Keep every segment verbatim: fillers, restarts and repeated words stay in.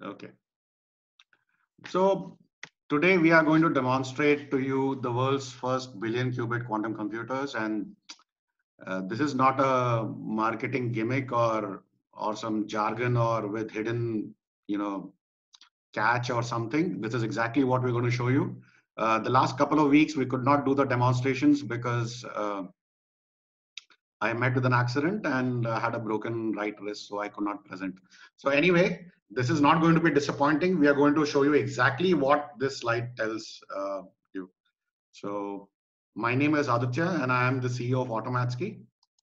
Okay. So today we are going to demonstrate to you the world's first billion qubit quantum computers, and uh, this is not a marketing gimmick or or some jargon or with hidden, you know, catch or something. This is exactly what we're going to show you. Uh, the last couple of weeks we could not do the demonstrations because uh, I met with an accident and uh, had a broken right wrist, so I could not present. So anyway, this is not going to be disappointing. We are going to show you exactly what this slide tells uh, you. So my name is Aditya, and I am the C E O of Automatsky.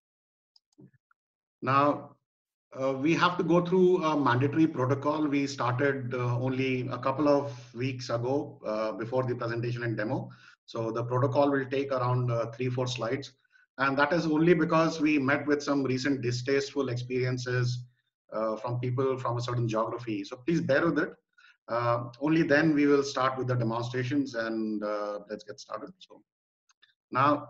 Now, uh, we have to go through a mandatory protocol. We started uh, only a couple of weeks ago uh, before the presentation and demo. So the protocol will take around uh, three, four slides. And that is only because we met with some recent distasteful experiences uh, from people from a certain geography. So please bear with it. Uh, only then we will start with the demonstrations, and uh, let's get started. So now,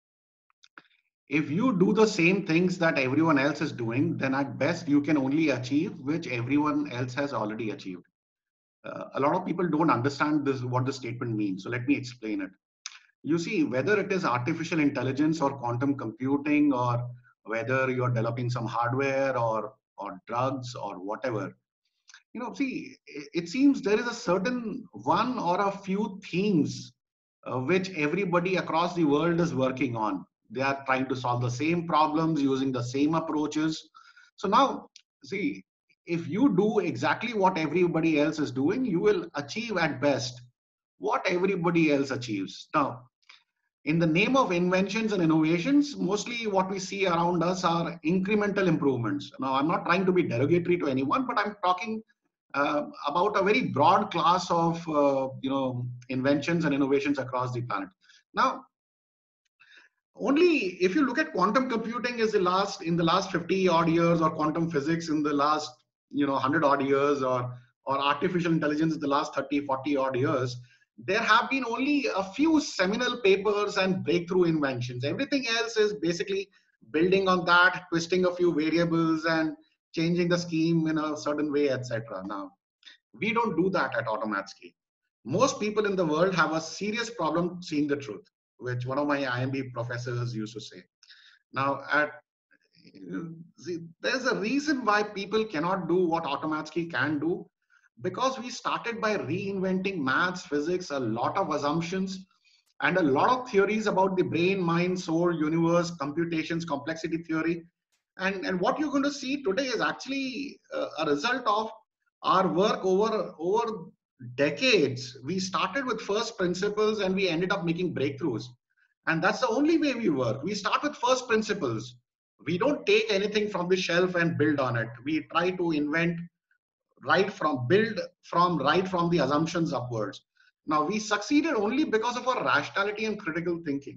if you do the same things that everyone else is doing, then at best you can only achieve which everyone else has already achieved. Uh, a lot of people don't understand this, what the statement means. So let me explain it. You see, whether it is artificial intelligence or quantum computing, or whether you're developing some hardware or or drugs or whatever, you know, see, it, it seems there is a certain one or a few themes uh, which everybody across the world is working on. They are trying to solve the same problems using the same approaches. So now, see, if you do exactly what everybody else is doing, you will achieve at best what everybody else achieves. Now, in the name of inventions and innovations, mostly what we see around us are incremental improvements. Now, I'm not trying to be derogatory to anyone, but I'm talking uh, about a very broad class of uh, you know inventions and innovations across the planet. Now, only if you look at quantum computing is the last in the last fifty odd years, or quantum physics in the last you know one hundred odd years, or or artificial intelligence in the last thirty, forty odd years, there have been only a few seminal papers and breakthrough inventions. Everything else is basically building on that, twisting a few variables and changing the scheme in a certain way, et cetera. Now, we don't do that at Automatsky. Most people in the world have a serious problem seeing the truth, which one of my I M B professors used to say. Now, at see, there's a reason why people cannot do what Automatsky can do, because we started by reinventing maths, physics, a lot of assumptions, and a lot of theories about the brain, mind, soul, universe, computations, complexity theory. And, and what you're going to see today is actually uh, a result of our work over, over decades. We started with first principles and we ended up making breakthroughs. And that's the only way we work. We start with first principles. We don't take anything from the shelf and build on it. We try to invent right from build from right from the assumptions upwards. Now, we succeeded only because of our rationality and critical thinking.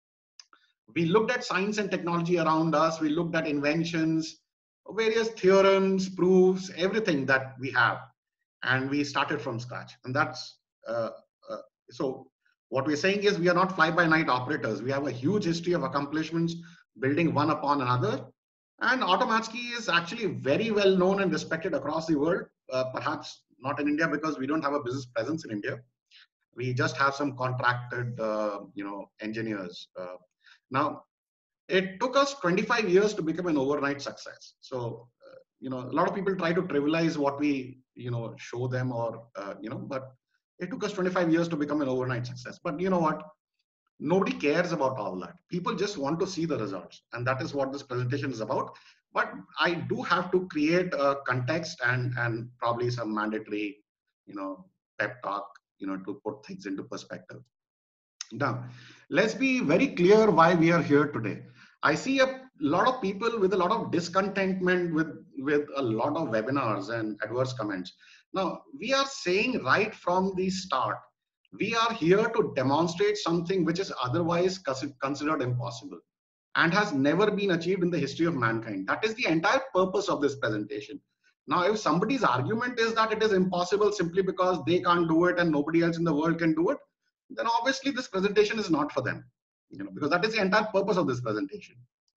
We looked at science and technology around us. We looked at inventions, various theorems, proofs, everything that we have, and we started from scratch. And that's uh, uh, so. What we're saying is we are not fly-by-night operators. We have a huge history of accomplishments, building one upon another. And Automatsky is actually very well known and respected across the world. Uh, perhaps not in India because we don't have a business presence in India. We just have some contracted, uh, you know, engineers. Uh, now, it took us twenty-five years to become an overnight success. So, uh, you know, a lot of people try to trivialize what we, you know, show them, or, uh, you know, but it took us twenty-five years to become an overnight success. But you know what? Nobody cares about all that. People just want to see the results. And that is what this presentation is about. But I do have to create a context and, and probably some mandatory, you know, pep talk, you know, to put things into perspective. Now, let's be very clear why we are here today. I see a lot of people with a lot of discontentment with, with a lot of webinars and adverse comments. Now, we are saying right from the start, we are here to demonstrate something which is otherwise considered impossible and has never been achieved in the history of mankind. That is the entire purpose of this presentation. Now, if somebody's argument is that it is impossible simply because they can't do it and nobody else in the world can do it, then obviously this presentation is not for them, you know, because that is the entire purpose of this presentation.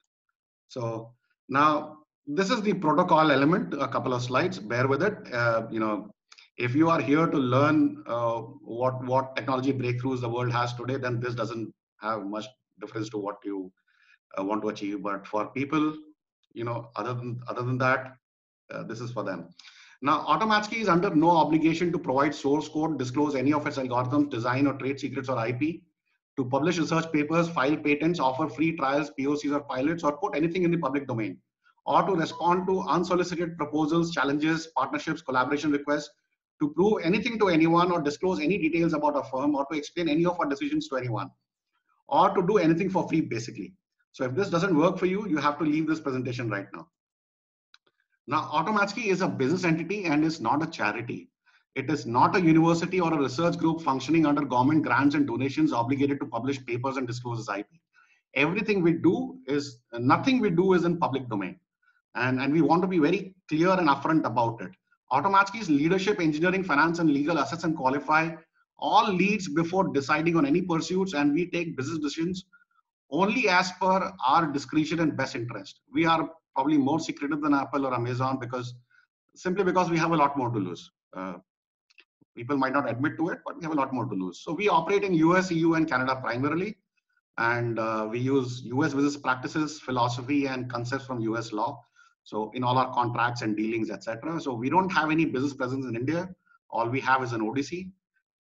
So now this is the protocol element, a couple of slides, bear with it. Uh, you know, if you are here to learn uh, what what technology breakthroughs the world has today, then this doesn't have much difference to what you uh, want to achieve. But for people, you know, other than other than that, uh, this is for them. Now, Automatsky is under no obligation to provide source code, disclose any of its algorithms, design or trade secrets or I P, to publish research papers, file patents, offer free trials, P O Cs or pilots, or put anything in the public domain, or to respond to unsolicited proposals, challenges, partnerships, collaboration requests, to prove anything to anyone or disclose any details about a firm, or to explain any of our decisions to anyone, or to do anything for free, basically. So if this doesn't work for you, you have to leave this presentation right now. Now, Automatsky is a business entity and is not a charity. It is not a university or a research group functioning under government grants and donations obligated to publish papers and disclose its I P. Everything we do is, nothing we do is in public domain. And, and we want to be very clear and upfront about it. Automatsky's leadership, engineering, finance, and legal assets and qualify all leads before deciding on any pursuits, and we take business decisions only as per our discretion and best interest. We are probably more secretive than Apple or Amazon because simply because we have a lot more to lose. Uh, people might not admit to it, but we have a lot more to lose. So we operate in U S, E U, and Canada primarily, and uh, we use U S business practices, philosophy, and concepts from U S law. So in all our contracts and dealings, et cetera. So we don't have any business presence in India. All we have is an O D C.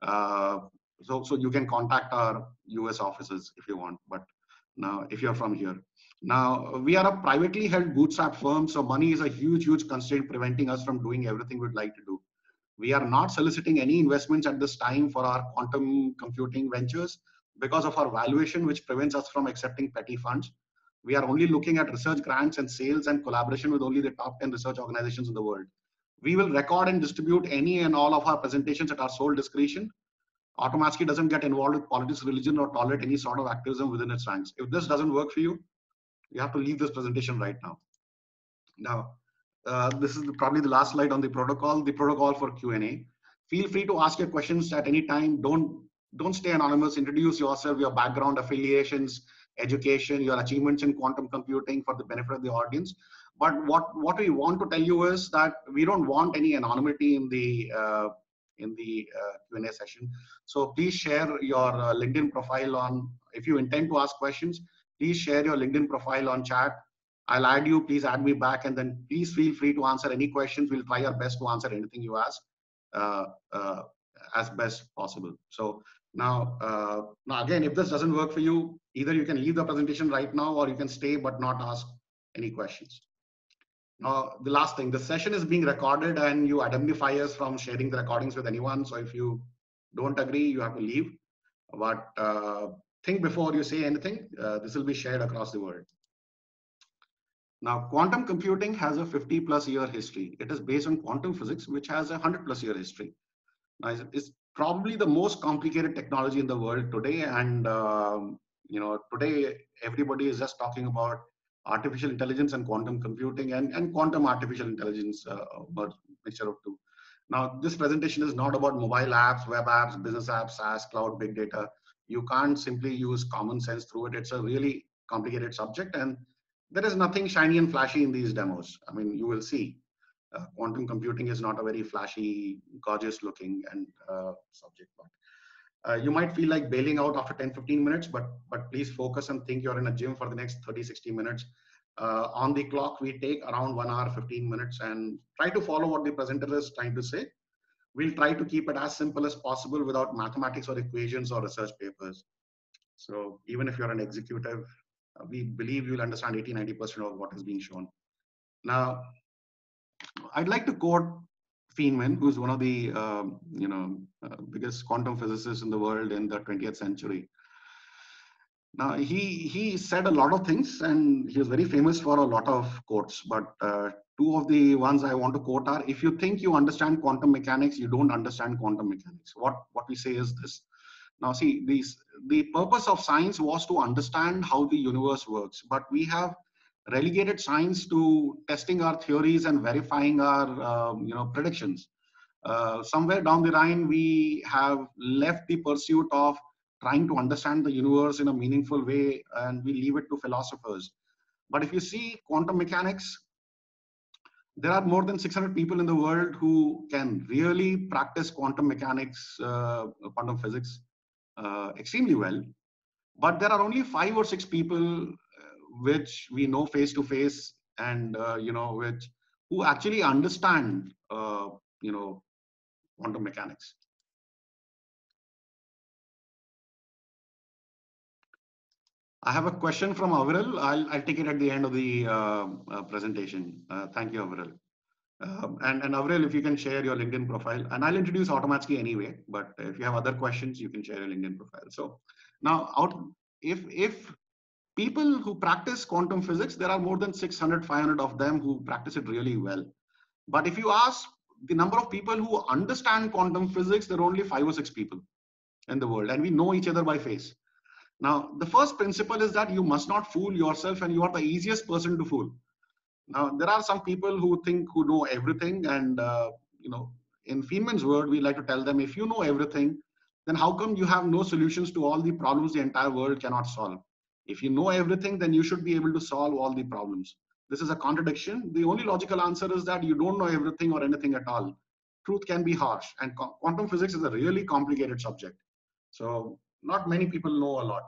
Uh, so, so you can contact our U S offices if you want, but now if you're from here. Now, we are a privately held bootstrap firm, so money is a huge, huge constraint preventing us from doing everything we'd like to do. We are not soliciting any investments at this time for our quantum computing ventures because of our valuation, which prevents us from accepting petty funds. We are only looking at research grants and sales and collaboration with only the top ten research organizations in the world. We will record and distribute any and all of our presentations at our sole discretion. Automatsky doesn't get involved with politics, religion, or tolerate any sort of activism within its ranks. If this doesn't work for you, you have to leave this presentation right now. Now, uh, this is probably the last slide on the protocol, the protocol for Q and A. Feel free to ask your questions at any time. Don't, don't stay anonymous. Introduce yourself, your background, affiliations, education, your achievements in quantum computing for the benefit of the audience. But what, what we want to tell you is that we don't want any anonymity in the uh, in the uh, Q and A session. So please share your uh, LinkedIn profile on, if you intend to ask questions, please share your LinkedIn profile on chat. I'll add you, please add me back, and then please feel free to answer any questions. We'll try our best to answer anything you ask uh, uh, as best possible. So now, uh, now again, if this doesn't work for you, either you can leave the presentation right now or you can stay but not ask any questions. Now, the last thing, the session is being recorded and you indemnify us from sharing the recordings with anyone. So if you don't agree, you have to leave. But uh, think before you say anything. Uh, this will be shared across the world. Now, quantum computing has a fifty plus year history. It is based on quantum physics, which has a one hundred plus year history. Now, it's probably the most complicated technology in the world today. And, um, you know, today, everybody is just talking about artificial intelligence and quantum computing and, and quantum artificial intelligence, uh, but mixture of two. Now, this presentation is not about mobile apps, web apps, business apps, SaaS, cloud, big data. You can't simply use common sense through it. It's a really complicated subject, and there is nothing shiny and flashy in these demos. I mean, you will see. Uh, quantum computing is not a very flashy, gorgeous looking and uh, subject. But uh, you might feel like bailing out after ten, fifteen minutes, but, but please focus and think you're in a gym for the next thirty, sixty minutes. Uh, on the clock, we take around one hour, fifteen minutes, and try to follow what the presenter is trying to say. We'll try to keep it as simple as possible without mathematics or equations or research papers. So even if you're an executive, uh, we believe you'll understand eighty, ninety percent of what is being shown. Now, I'd like to quote Feynman, who's one of the um, you know uh, biggest quantum physicists in the world in the twentieth century. Now, he he said a lot of things, and he was very famous for a lot of quotes. But uh, two of the ones I want to quote are: "If you think you understand quantum mechanics, you don't understand quantum mechanics." What what we say is this. Now, see, these the purpose of science was to understand how the universe works, but we have relegated science to testing our theories and verifying our um, you know predictions. Uh, somewhere down the line, we have left the pursuit of trying to understand the universe in a meaningful way, and we leave it to philosophers. But if you see quantum mechanics, there are more than six hundred people in the world who can really practice quantum mechanics, uh, quantum physics uh, extremely well. But there are only five or six people uh, which we know face to face, and uh, you know, which who actually understand, uh, you know, quantum mechanics. I have a question from Avril. I'll, I'll take it at the end of the uh, uh, presentation. Uh, thank you, Avril. Um, and, and Avril, if you can share your LinkedIn profile, and I'll introduce Automatsky anyway, but if you have other questions, you can share your LinkedIn profile. So now, out if if people who practice quantum physics, there are more than six hundred, five hundred of them who practice it really well. But if you ask the number of people who understand quantum physics, there are only five or six people in the world, and we know each other by face. Now, the first principle is that you must not fool yourself, and you are the easiest person to fool. Now, there are some people who think who know everything, and uh, you know, in Feynman's word, we like to tell them, if you know everything, then how come you have no solutions to all the problems the entire world cannot solve? If you know everything, then you should be able to solve all the problems. This is a contradiction. The only logical answer is that you don't know everything or anything at all. Truth can be harsh, and quantum physics is a really complicated subject. So not many people know a lot.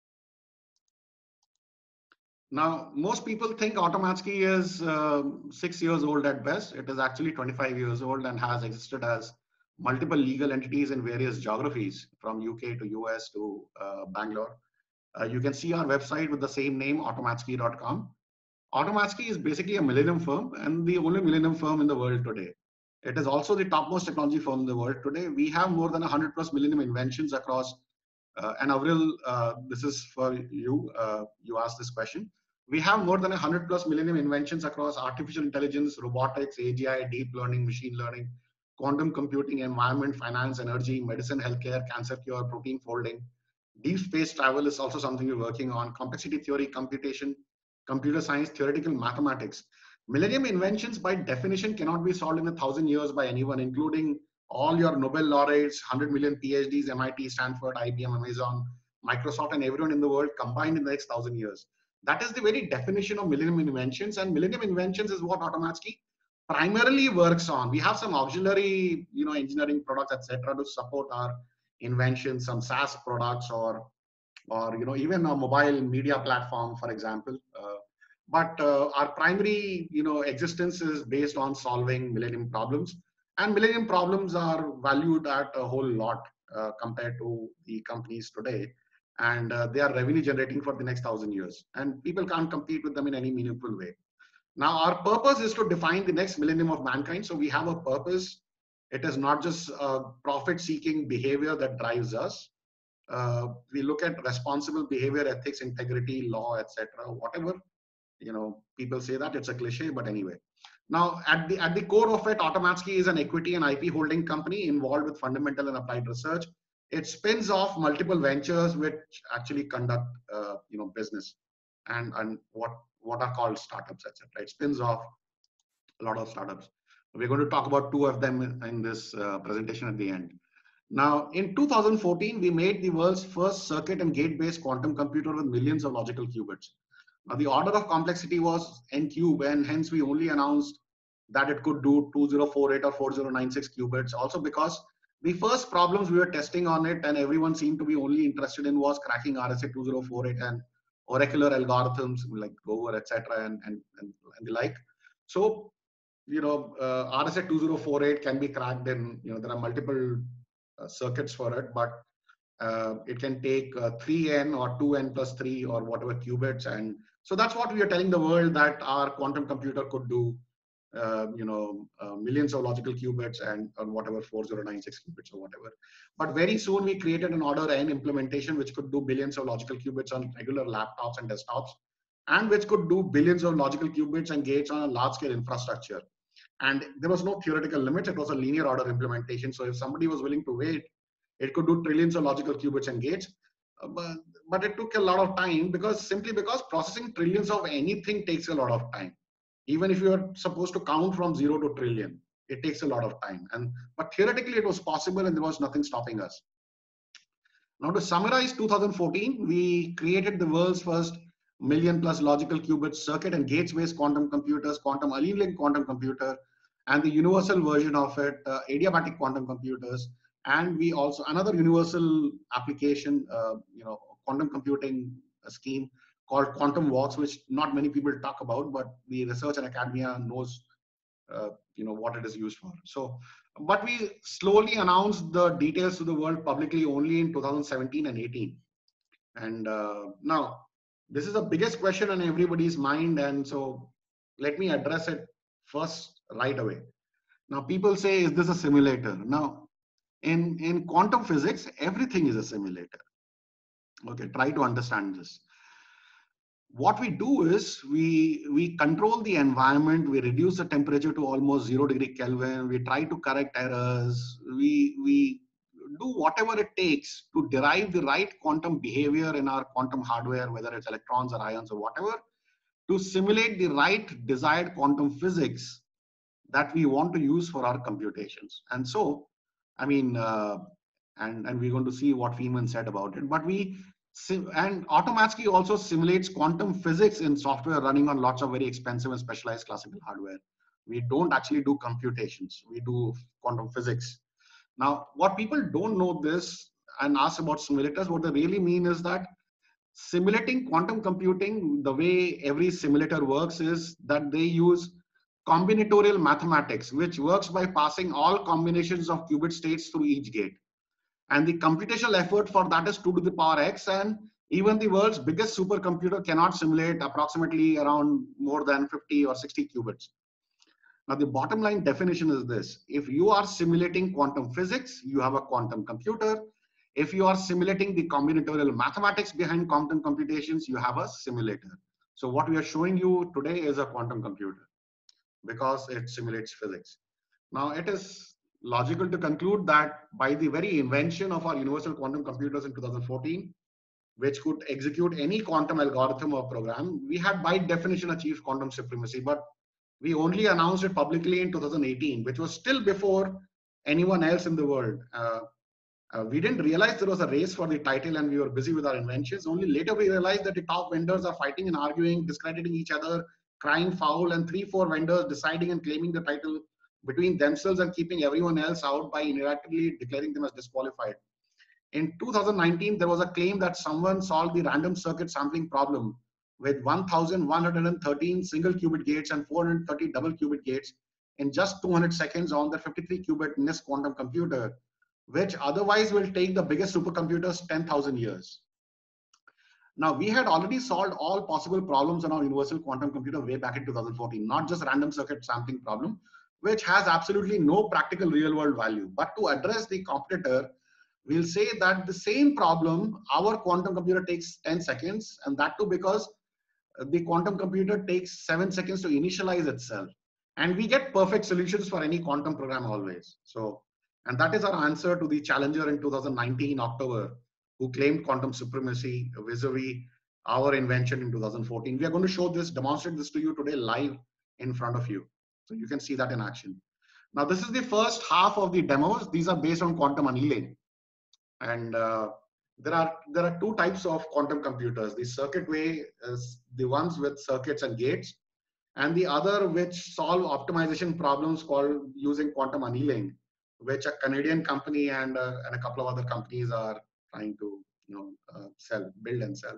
Now, most people think Automatsky is uh, six years old at best. It is actually twenty-five years old and has existed as multiple legal entities in various geographies, from U K to U S to uh, Bangalore. Uh, you can see our website with the same name, automatsky dot com. Automatsky is basically a millennium firm and the only millennium firm in the world today. It is also the topmost technology firm in the world today. We have more than one hundred plus millennium inventions across. Uh, and Avril, uh, this is for you. Uh, you asked this question. We have more than one hundred plus millennium inventions across artificial intelligence, robotics, A G I, deep learning, machine learning, quantum computing, environment, finance, energy, medicine, healthcare, cancer cure, protein folding. Deep space travel is also something we're working on. Complexity theory, computation, computer science, theoretical mathematics. Millennium inventions by definition cannot be solved in a thousand years by anyone, including all your Nobel laureates, one hundred million PhDs, M I T, Stanford, I B M, Amazon, Microsoft, and everyone in the world combined in the next thousand years. That is the very definition of millennium inventions, and millennium inventions is what Automatsky primarily works on. We have some auxiliary, you know, engineering products, et cetera, to support our inventions, some SaaS products, or or you know, even a mobile media platform, for example. Uh, but uh, our primary, you know, existence is based on solving millennium problems, and millennium problems are valued at a whole lot uh, compared to the companies today, and uh, they are revenue generating for the next thousand years, and people can't compete with them in any meaningful way. Now, our purpose is to define the next millennium of mankind. So we have a purpose. It is not just a profit-seeking behavior that drives us. Uh, we look at responsible behavior, ethics, integrity, law, et cetera. Whatever, you know, people say that it's a cliche, but anyway. Now, at the at the core of it, Automatsky is an equity and I P holding company involved with fundamental and applied research. It spins off multiple ventures which actually conduct, uh, you know, business and and what what are called startups, et cetera. It spins off a lot of startups. We're going to talk about two of them in, in this uh, presentation at the end. Now, in two thousand fourteen, we made the world's first circuit and gate-based quantum computer with millions of logical qubits. Now, the order of complexity was n cube, and hence we only announced that it could do two thousand forty-eight or four thousand ninety-six qubits. Also, because the first problems we were testing on it, and everyone seemed to be only interested in, was cracking R S A two thousand forty-eight and oracular algorithms like Go, et cetera, and, and, and, and the like. So, you know, uh, R S A two thousand forty-eight can be cracked in, you know, there are multiple uh, circuits for it, but uh, it can take uh, three n or two n plus three or whatever qubits. And so that's what we are telling the world, that our quantum computer could do, uh, you know, uh, millions of logical qubits and or whatever four thousand ninety-six qubits or whatever. But very soon we created an order n implementation which could do billions of logical qubits on regular laptops and desktops, and which could do billions of logical qubits and gates on a large scale infrastructure. And there was no theoretical limit. It was a linear order implementation. So if somebody was willing to wait, it could do trillions of logical qubits and gates. Uh, but, but it took a lot of time, because simply because processing trillions of anything takes a lot of time. Even if you are supposed to count from zero to trillion, it takes a lot of time. And but theoretically it was possible, and there was nothing stopping us. Now, to summarize two thousand fourteen, we created the world's first million plus logical qubits, circuit and gates-based quantum computers, quantum annealing quantum computer, and the universal version of it, uh, adiabatic quantum computers. And we also, another universal application, uh, you know, quantum computing scheme called Quantum Walks, which not many people talk about, but the research and academia knows, uh, you know, what it is used for. So, but we slowly announced the details to the world publicly only in two thousand seventeen and eighteen. And uh, now, this is the biggest question on everybody's mind. And so let me address it first right away. Now, people say, is this a simulator? Now, in, in quantum physics, everything is a simulator. Okay, try to understand this. What we do is we, we control the environment, we reduce the temperature to almost zero degree Kelvin, we try to correct errors, we, we do whatever it takes to derive the right quantum behavior in our quantum hardware, whether it's electrons or ions or whatever, to simulate the right desired quantum physics that we want to use for our computations. And so, I mean, uh, and, and we're going to see what Feynman said about it, but we, and Automatsky also simulates quantum physics in software running on lots of very expensive and specialized classical hardware. We don't actually do computations, we do quantum physics. Now, what people don't know this and ask about simulators, what they really mean is that simulating quantum computing, the way every simulator works is that they use combinatorial mathematics, which works by passing all combinations of qubit states through each gate. And the computational effort for that is two to the power x, and even the world's biggest supercomputer cannot simulate approximately around more than fifty or sixty qubits. Now, the bottom line definition is this: if you are simulating quantum physics, you have a quantum computer. If you are simulating the combinatorial mathematics behind quantum computations, you have a simulator. So what we are showing you today is a quantum computer because it simulates physics. Now, it is logical to conclude that by the very invention of our universal quantum computers in two thousand fourteen, which could execute any quantum algorithm or program, we had by definition achieved quantum supremacy, but we only announced it publicly in two thousand eighteen, which was still before anyone else in the world. Uh, uh, we didn't realize there was a race for the title and we were busy with our inventions. Only later we realized that the top vendors are fighting and arguing, discrediting each other, crying foul, and three, four vendors deciding and claiming the title between themselves and keeping everyone else out by unilaterally declaring them as disqualified. In two thousand nineteen, there was a claim that someone solved the random circuit sampling problem with one thousand one hundred thirteen single qubit gates and four hundred thirty double qubit gates in just two hundred seconds on the fifty-three qubit NISQ quantum computer, which otherwise will take the biggest supercomputers ten thousand years. Now, we had already solved all possible problems on our universal quantum computer way back in two thousand fourteen, not just random circuit sampling problem, which has absolutely no practical real world value. But to address the competitor, we'll say that the same problem, our quantum computer takes ten seconds, and that too because the quantum computer takes seven seconds to initialize itself. And we get perfect solutions for any quantum program always. So, and that is our answer to the challenger in two thousand nineteen, October, who claimed quantum supremacy vis-a-vis our invention in two thousand fourteen. We are going to show this, demonstrate this to you today live in front of you. So you can see that in action. Now, this is the first half of the demos. These are based on quantum annealing. And uh, there are there are two types of quantum computers. The circuit way is the ones with circuits and gates, and the other which solve optimization problems called using quantum annealing, which a Canadian company and, uh, and a couple of other companies are trying to you know uh, sell, build and sell.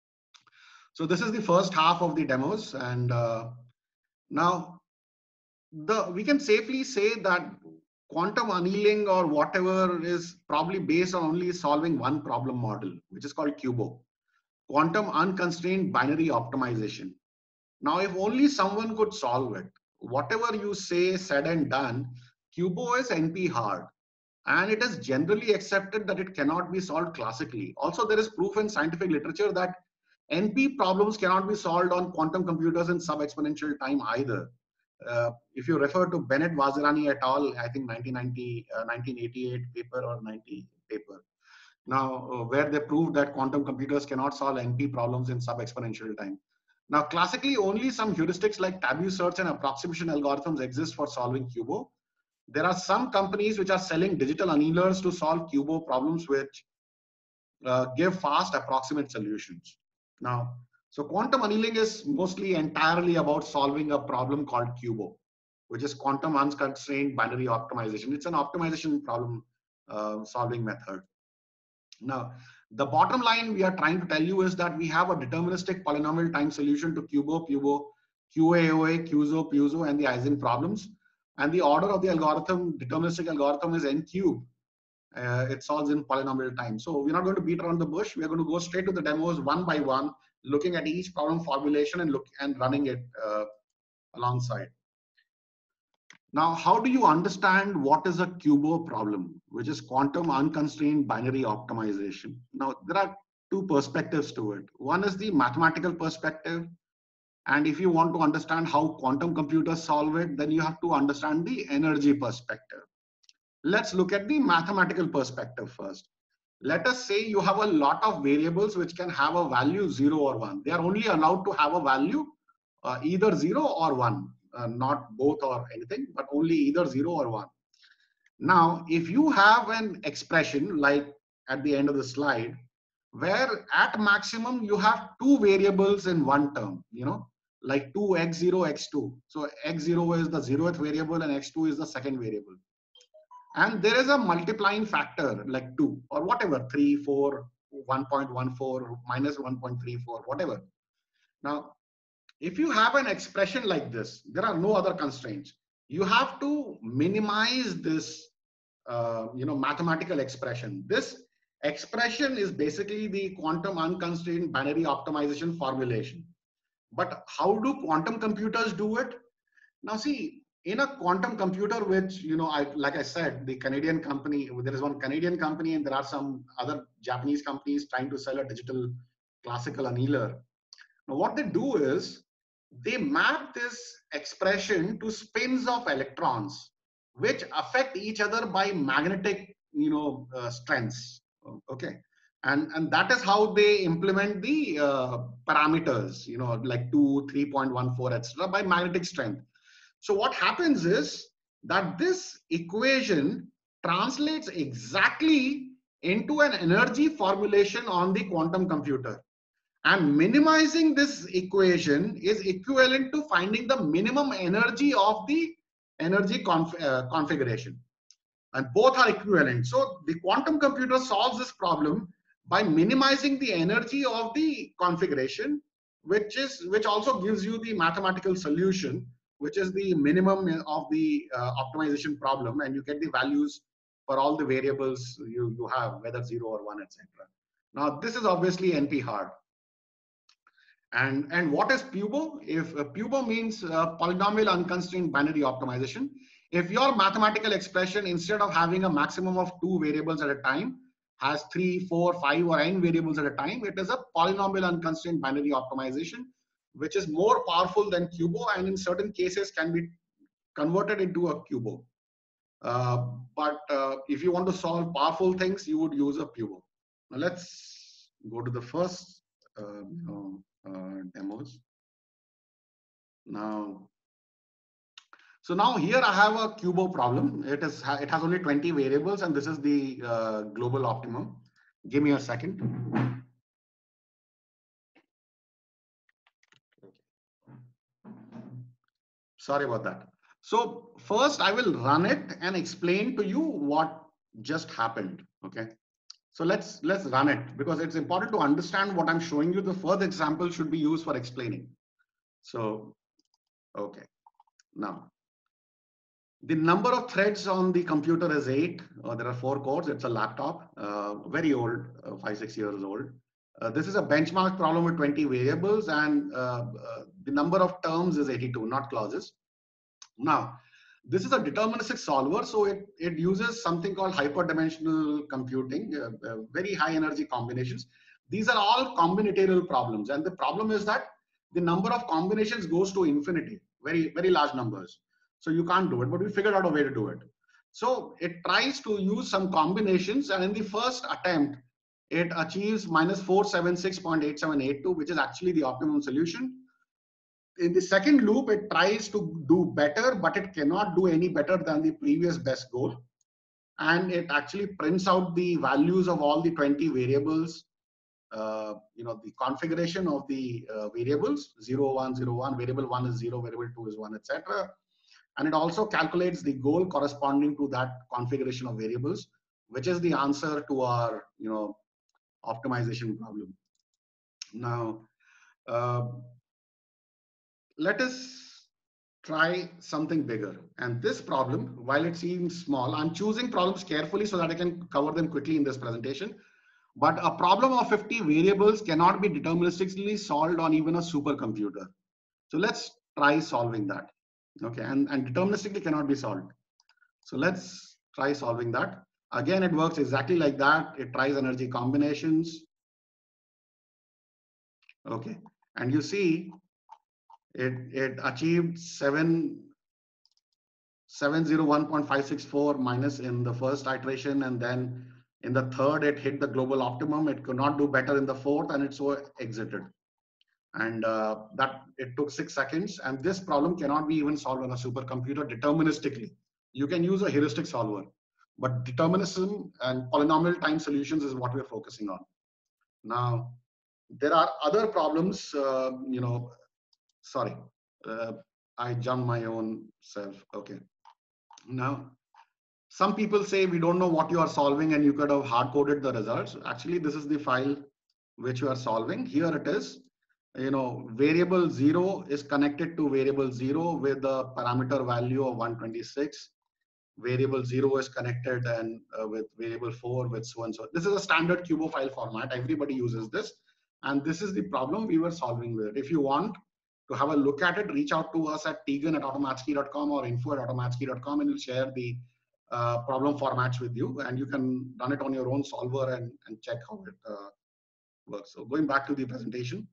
So this is the first half of the demos, and uh, now the we can safely say that quantum annealing or whatever is probably based on only solving one problem model, which is called QUBO, quantum unconstrained binary optimization. Now, if only someone could solve it, whatever you say, said and done, QUBO is N P hard. And it is generally accepted that it cannot be solved classically. Also, there is proof in scientific literature that N P problems cannot be solved on quantum computers in sub-exponential time either. Uh, if you refer to Bennett Vazirani et al., I think nineteen ninety, uh, nineteen eighty-eight paper or ninety paper, now uh, where they proved that quantum computers cannot solve N P problems in sub-exponential time. Now, classically, only some heuristics like tabu search and approximation algorithms exist for solving QUBO. There are some companies which are selling digital annealers to solve QUBO problems which uh, give fast approximate solutions. Now, So quantum annealing is mostly entirely about solving a problem called QUBO, which is quantum unconstrained binary optimization. It's an optimization problem uh, solving method. Now, the bottom line we are trying to tell you is that we have a deterministic polynomial time solution to QUBO, PUBO, Q A O A, QUZO, PUZO, and the Ising problems. And the order of the algorithm, deterministic algorithm, is n cubed. Uh, it solves in polynomial time. So we're not going to beat around the bush. We're going to go straight to the demos one by one, looking at each problem formulation and look and running it uh, alongside. Now, how do you understand what is a QUBO problem, which is quantum unconstrained binary optimization? Now, there are two perspectives to it. One is the mathematical perspective. And if you want to understand how quantum computers solve it, then you have to understand the energy perspective. Let's look at the mathematical perspective first. Let us say you have a lot of variables which can have a value zero or one. They are only allowed to have a value uh, either zero or one, uh, not both or anything, but only either zero or one. Now, if you have an expression like at the end of the slide, where at maximum you have two variables in one term, you know, like two x zero, x two. So x zero is the zeroth variable and x two is the second variable. And there is a multiplying factor like two or whatever, three, four, one point one four, minus one point three four, whatever. Now, if you have an expression like this, there are no other constraints. You have to minimize this, uh, you know, mathematical expression. This expression is basically the quantum unconstrained binary optimization formulation. But how do quantum computers do it? Now, see, in a quantum computer, which, you know, I, like I said, the Canadian company, there is one Canadian company and there are some other Japanese companies trying to sell a digital classical annealer. Now, what they do is they map this expression to spins of electrons, which affect each other by magnetic, you know, uh, strengths. Okay. And, and that is how they implement the uh, parameters, you know, like two, three point one four, et cetera, by magnetic strength. So what happens is that this equation translates exactly into an energy formulation on the quantum computer. And minimizing this equation is equivalent to finding the minimum energy of the energy conf uh, configuration. And both are equivalent. So the quantum computer solves this problem by minimizing the energy of the configuration, which is which also gives you the mathematical solution, which is the minimum of the uh, optimization problem, and you get the values for all the variables you, you have, whether zero or one, et cetera. Now, this is obviously N P hard. And, and what is PUBO? If uh, PUBO means uh, polynomial unconstrained binary optimization. If your mathematical expression, instead of having a maximum of two variables at a time, has three, four, five, or n variables at a time, it is a polynomial unconstrained binary optimization, which is more powerful than QUBO, and in certain cases can be converted into a QUBO. Uh, but uh, if you want to solve powerful things, you would use a PUBO. Now let's go to the first uh, you know, uh, demos. Now, so now here I have a QUBO problem. It is it has only twenty variables, and this is the uh, global optimum. Give me a second. Sorry about that. So first I will run it and explain to you what just happened. Okay. So let's let's run it, because it's important to understand what I'm showing you. The first example should be used for explaining. So, okay. Now, the number of threads on the computer is eight. Uh, there are four cores. It's a laptop, uh, very old, uh, five, six years old. Uh, this is a benchmark problem with twenty variables, and uh, uh, the number of terms is eighty-two, not clauses. Now, this is a deterministic solver, so it, it uses something called hyperdimensional computing, uh, uh, very high energy combinations. These are all combinatorial problems, and the problem is that the number of combinations goes to infinity, very, very large numbers. So you can't do it, but we figured out a way to do it. So it tries to use some combinations, and in the first attempt, it achieves minus four seventy-six point eight seven eight two, which is actually the optimum solution. In the second loop, it tries to do better, but it cannot do any better than the previous best goal. And it actually prints out the values of all the twenty variables uh, you know, the configuration of the uh, variables, zero, one, zero, one, variable one is zero, variable two is one, et cetera. And it also calculates the goal corresponding to that configuration of variables, which is the answer to our, you know, optimization problem. Now, uh, let us try something bigger. And this problem, while it seems small, I'm choosing problems carefully so that I can cover them quickly in this presentation. But a problem of fifty variables cannot be deterministically solved on even a supercomputer. So let's try solving that. Okay, and, and deterministically cannot be solved. So let's try solving that. Again, it works exactly like that. It tries energy combinations. Okay, and you see it, it achieved seven, seven oh one point five six four minus in the first iteration, and then in the third, it hit the global optimum. It could not do better in the fourth, and it so exited. And uh, that it took six seconds. And this problem cannot be even solved on a supercomputer deterministically. You can use a heuristic solver, but determinism and polynomial time solutions is what we're focusing on. Now, there are other problems, uh, you know, sorry, uh, I jumped my own self. Okay. Now, some people say we don't know what you are solving and you could have hard coded the results. Actually, this is the file which you are solving. Here it is. You know, variable zero is connected to variable zero with the parameter value of one twenty-six. Variable zero is connected and uh, with variable four with so and so. This is a standard Cubo file format. Everybody uses this. And this is the problem we were solving with it. If you want to have a look at it, reach out to us at tegan at automatsky dot com or info at automatsky dot com, and we'll share the uh, problem formats with you. And you can run it on your own solver and, and check how it uh, works. So going back to the presentation.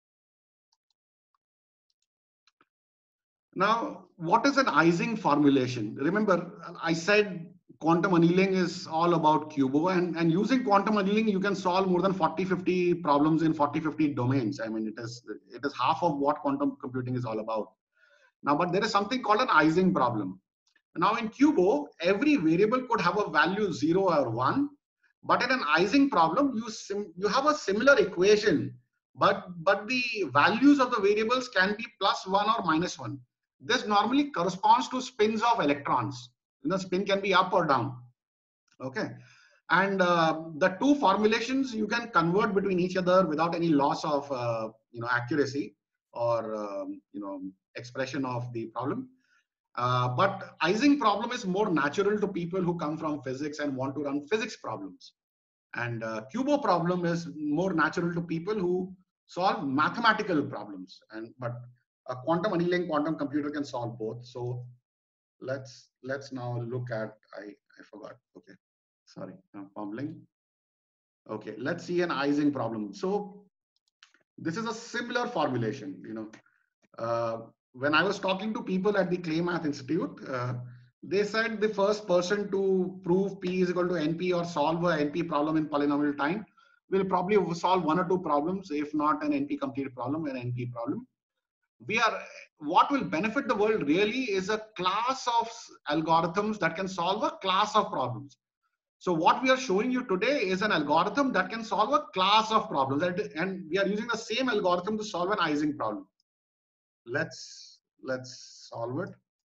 Now, what is an Ising formulation? Remember, I said quantum annealing is all about Cubo, and, and using quantum annealing, you can solve more than forty, fifty problems in forty, fifty domains. I mean, it is, it is half of what quantum computing is all about. Now, but there is something called an Ising problem. Now, in Cubo, every variable could have a value zero or one, but in an Ising problem, you, sim you have a similar equation, but, but the values of the variables can be plus one or minus one. This normally corresponds to spins of electrons. The spin can be up or down. Okay. And uh, the two formulations you can convert between each other without any loss of uh, you know, accuracy or um, you know, expression of the problem. Uh, but Ising problem is more natural to people who come from physics and want to run physics problems. And uh, Cubo problem is more natural to people who solve mathematical problems. And but a quantum annealing quantum computer can solve both. So let's let's now look at I I forgot. Okay, sorry, I'm fumbling. Okay, let's see an Ising problem. So this is a similar formulation. You know, uh, when I was talking to people at the Clay Math Institute, uh, they said the first person to prove P is equal to N P or solve a N P problem in polynomial time will probably solve one or two problems, if not an N P complete problem, an N P problem. We are, what will benefit the world really is a class of algorithms that can solve a class of problems. So what we are showing you today is an algorithm that can solve a class of problems, and we are using the same algorithm to solve an Ising problem. Let's let's solve it.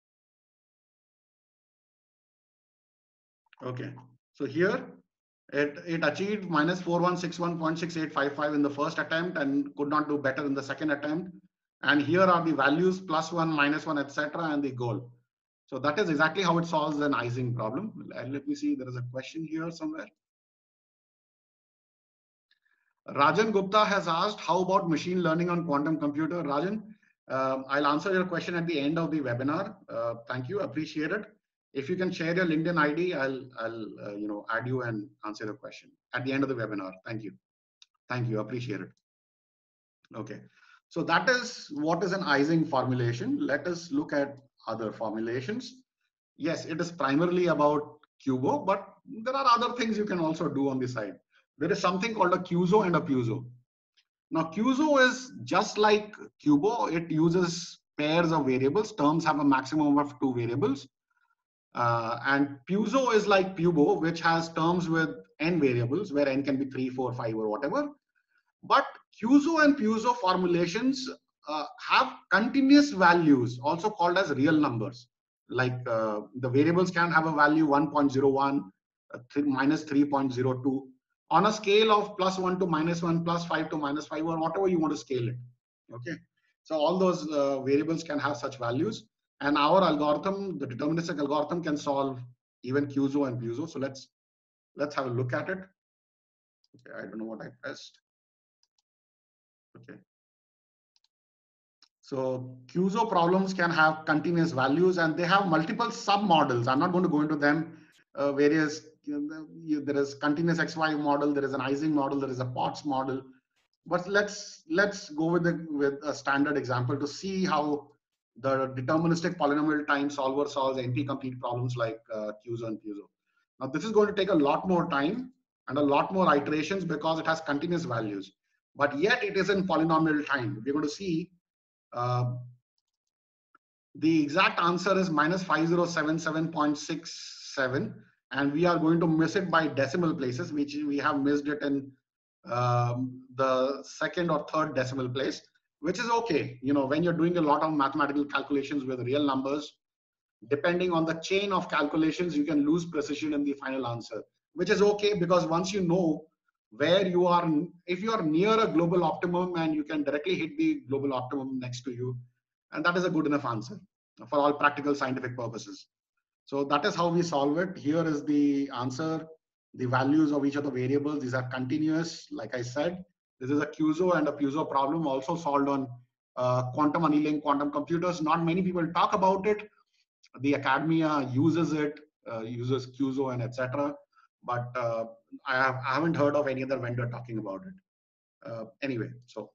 Okay, so here it it achieved minus four one six one point six eight five five in the first attempt and could not do better in the second attempt. And here are the values, plus one, minus one, et cetera, and the goal. So that is exactly how it solves an Ising problem. And let me see, there is a question here somewhere. Rajan Gupta has asked, how about machine learning on quantum computer? Rajan, uh, I'll answer your question at the end of the webinar. Uh, thank you, appreciate it. If you can share your LinkedIn I D, I'll, I'll uh, you know, add you and answer the question at the end of the webinar. Thank you. Thank you, appreciate it. Okay. So that is what is an Ising formulation. Let us look at other formulations. Yes, it is primarily about Cubo, but there are other things you can also do on the side. There is something called a Cuso and a Puso. Now, Cuso is just like Cubo. It uses pairs of variables. Terms have a maximum of two variables. Uh, and Puso is like Pubo, which has terms with n variables, where n can be three, four, five, or whatever. But Q Z O and P U Z O formulations uh, have continuous values, also called as real numbers. Like uh, the variables can have a value one point zero one, uh, th minus three point zero two, on a scale of plus one to minus one, plus five to minus five, or whatever you want to scale it. Okay. So all those uh, variables can have such values. And our algorithm, the deterministic algorithm, can solve even Q Z O and P U Z O. So let's let's have a look at it. Okay, I don't know what I pressed. Okay. So Q Z O problems can have continuous values, and they have multiple submodels. I'm not going to go into them. Uh, various you know, you, there is continuous X Y model, there is an Ising model, there is a Potts model. But let's let's go with the with a standard example to see how the deterministic polynomial time solver solves N P-complete problems like uh, Q Z O and P U Z O. Now this is going to take a lot more time and a lot more iterations because it has continuous values, but yet it is in polynomial time. We're going to see uh, the exact answer is minus five thousand seventy-seven point six seven, and we are going to miss it by decimal places, which we have missed it in um, the second or third decimal place, which is okay. You know, when you're doing a lot of mathematical calculations with real numbers, depending on the chain of calculations, you can lose precision in the final answer, which is okay because once you know where you are, if you are near a global optimum and you can directly hit the global optimum next to you, and that is a good enough answer for all practical scientific purposes. So that is how we solve it. Here is the answer. The values of each of the variables, these are continuous. Like I said, this is a Q Z O and a P U Z O problem also solved on uh, quantum annealing quantum computers. Not many people talk about it. The academia uses it, uh, uses Q Z O and et cetera. But uh, I, have, I haven't heard of any other vendor talking about it. Uh, anyway, so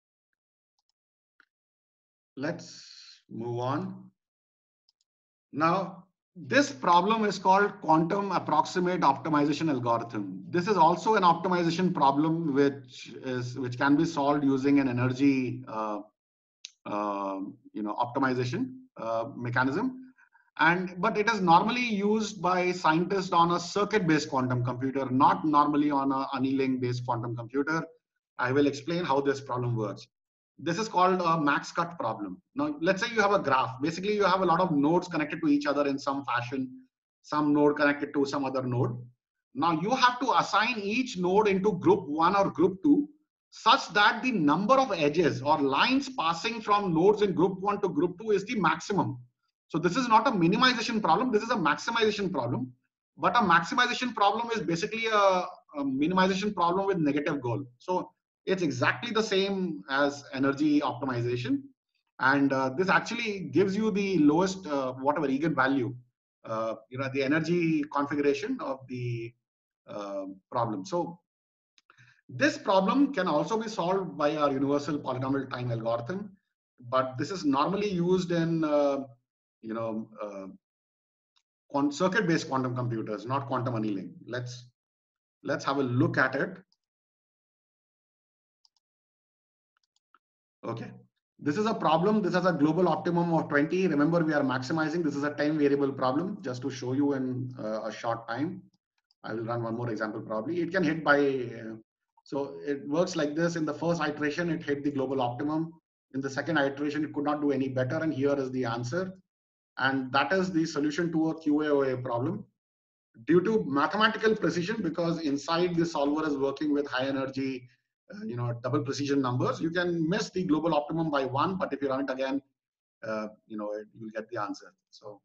let's move on. Now, this problem is called quantum approximate optimization algorithm. This is also an optimization problem which is which can be solved using an energy uh, uh, you know optimization uh, mechanism. And but it is normally used by scientists on a circuit-based quantum computer, not normally on a annealing-based quantum computer. I will explain how this problem works. This is called a max cut problem. Now, let's say you have a graph. Basically, you have a lot of nodes connected to each other in some fashion, some node connected to some other node. Now, you have to assign each node into group one or group two such that the number of edges or lines passing from nodes in group one to group two is the maximum. So this is not a minimization problem. This is a maximization problem. But a maximization problem is basically a, a minimization problem with negative goal. So it's exactly the same as energy optimization. And uh, this actually gives you the lowest, uh, whatever eigenvalue, uh, you know, the energy configuration of the uh, problem. So this problem can also be solved by our universal polynomial time algorithm, but this is normally used in, uh, you know, uh, circuit-based quantum computers, not quantum annealing. Let's let's have a look at it. Okay. This is a problem. This has a global optimum of twenty. Remember, we are maximizing. This is a time variable problem just to show you in uh, a short time. I will run one more example probably. It can hit by, uh, so it works like this. In the first iteration, it hit the global optimum. In the second iteration, it could not do any better. And here is the answer. And that is the solution to a Q A O A problem. Due to mathematical precision, because inside the solver is working with high energy, uh, you know, double precision numbers, you can miss the global optimum by one, but if you run it again, uh, you know, you'll get the answer. So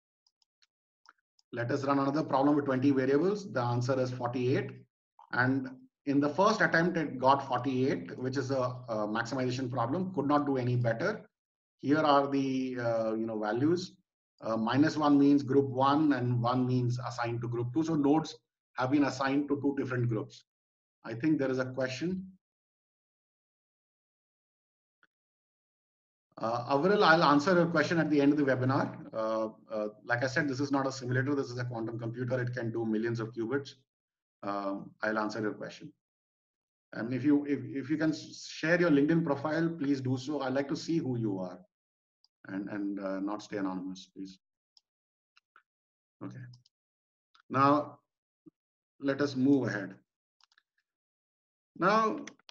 let us run another problem with twenty variables. The answer is forty-eight. And in the first attempt, it got forty-eight, which is a, a maximization problem, could not do any better. Here are the uh, you know values. Uh, minus one means group one and one means assigned to group two. So nodes have been assigned to two different groups. I think there is a question. Uh, Avril, I'll answer your question at the end of the webinar. Uh, uh, like I said, this is not a simulator. This is a quantum computer. It can do millions of qubits. Um, I'll answer your question. And if you if, if you can share your LinkedIn profile, please do so. I'd like to see who you are, and and uh, not stay anonymous, please. Okay. Now let us move ahead. Now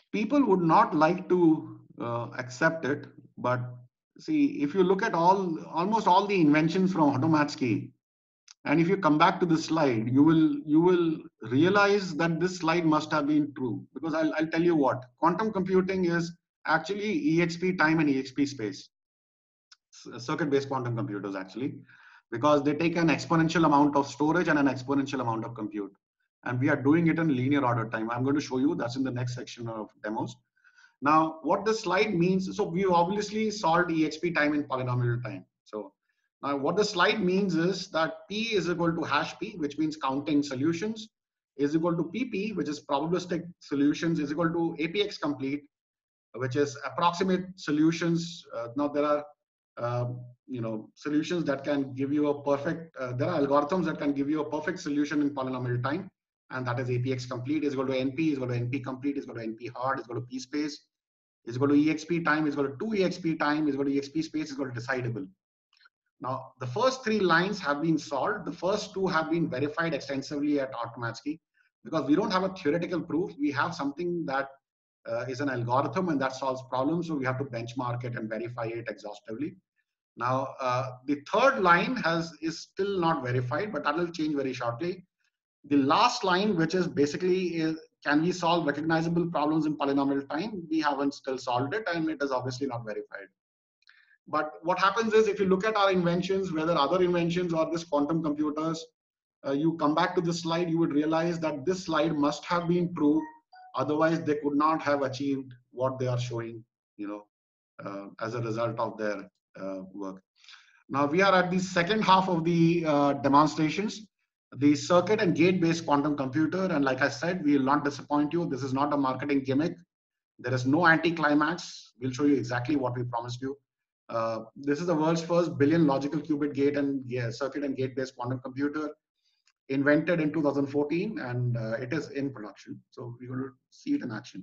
People would not like to uh, accept it, but see, if you look at all, almost all the inventions from Automatsky, and if you come back to this slide, you will you will realize that this slide must have been true, because I'll, I'll tell you what, quantum computing is actually E X P time and E X P space, circuit-based quantum computers actually, because they take an exponential amount of storage and an exponential amount of compute. And we are doing it in linear order time. I'm going to show you, that's in the next section of demos. Now, what this slide means, so we obviously solved E X P time in polynomial time. So now what the slide means is that P is equal to hash P, which means counting solutions, is equal to P P, which is probabilistic solutions, is equal to A P X complete, which is approximate solutions. Uh, now there are, uh, you know, solutions that can give you a perfect, uh, there are algorithms that can give you a perfect solution in polynomial time. And that is A P X complete is equal to N P, is equal to N P complete, is equal to N P hard, is equal to P space, is equal to E X P time, is equal to two E X P time, is equal to E X P space, is equal to decidable. Now, the first three lines have been solved. The first two have been verified extensively at Automatsky, because we don't have a theoretical proof. We have something that uh, is an algorithm and that solves problems. So we have to benchmark it and verify it exhaustively. Now, uh, the third line has is still not verified, but that will change very shortly. The last line, which is basically, is, can we solve recognizable problems in polynomial time? We haven't still solved it, and it is obviously not verified. But what happens is, if you look at our inventions, whether other inventions or this quantum computers, uh, you come back to this slide, you would realize that this slide must have been true. Otherwise, they could not have achieved what they are showing, you know, uh, as a result of their uh, work. Now we are at the second half of the uh, demonstrations, the circuit and gate-based quantum computer. And like I said, we will not disappoint you. This is not a marketing gimmick. There is no anti-climax. We'll show you exactly what we promised you. Uh, this is the world's first billion logical qubit gate and yeah, circuit and gate-based quantum computer, invented in two thousand fourteen, and uh, it is in production. So we're going to see it in action.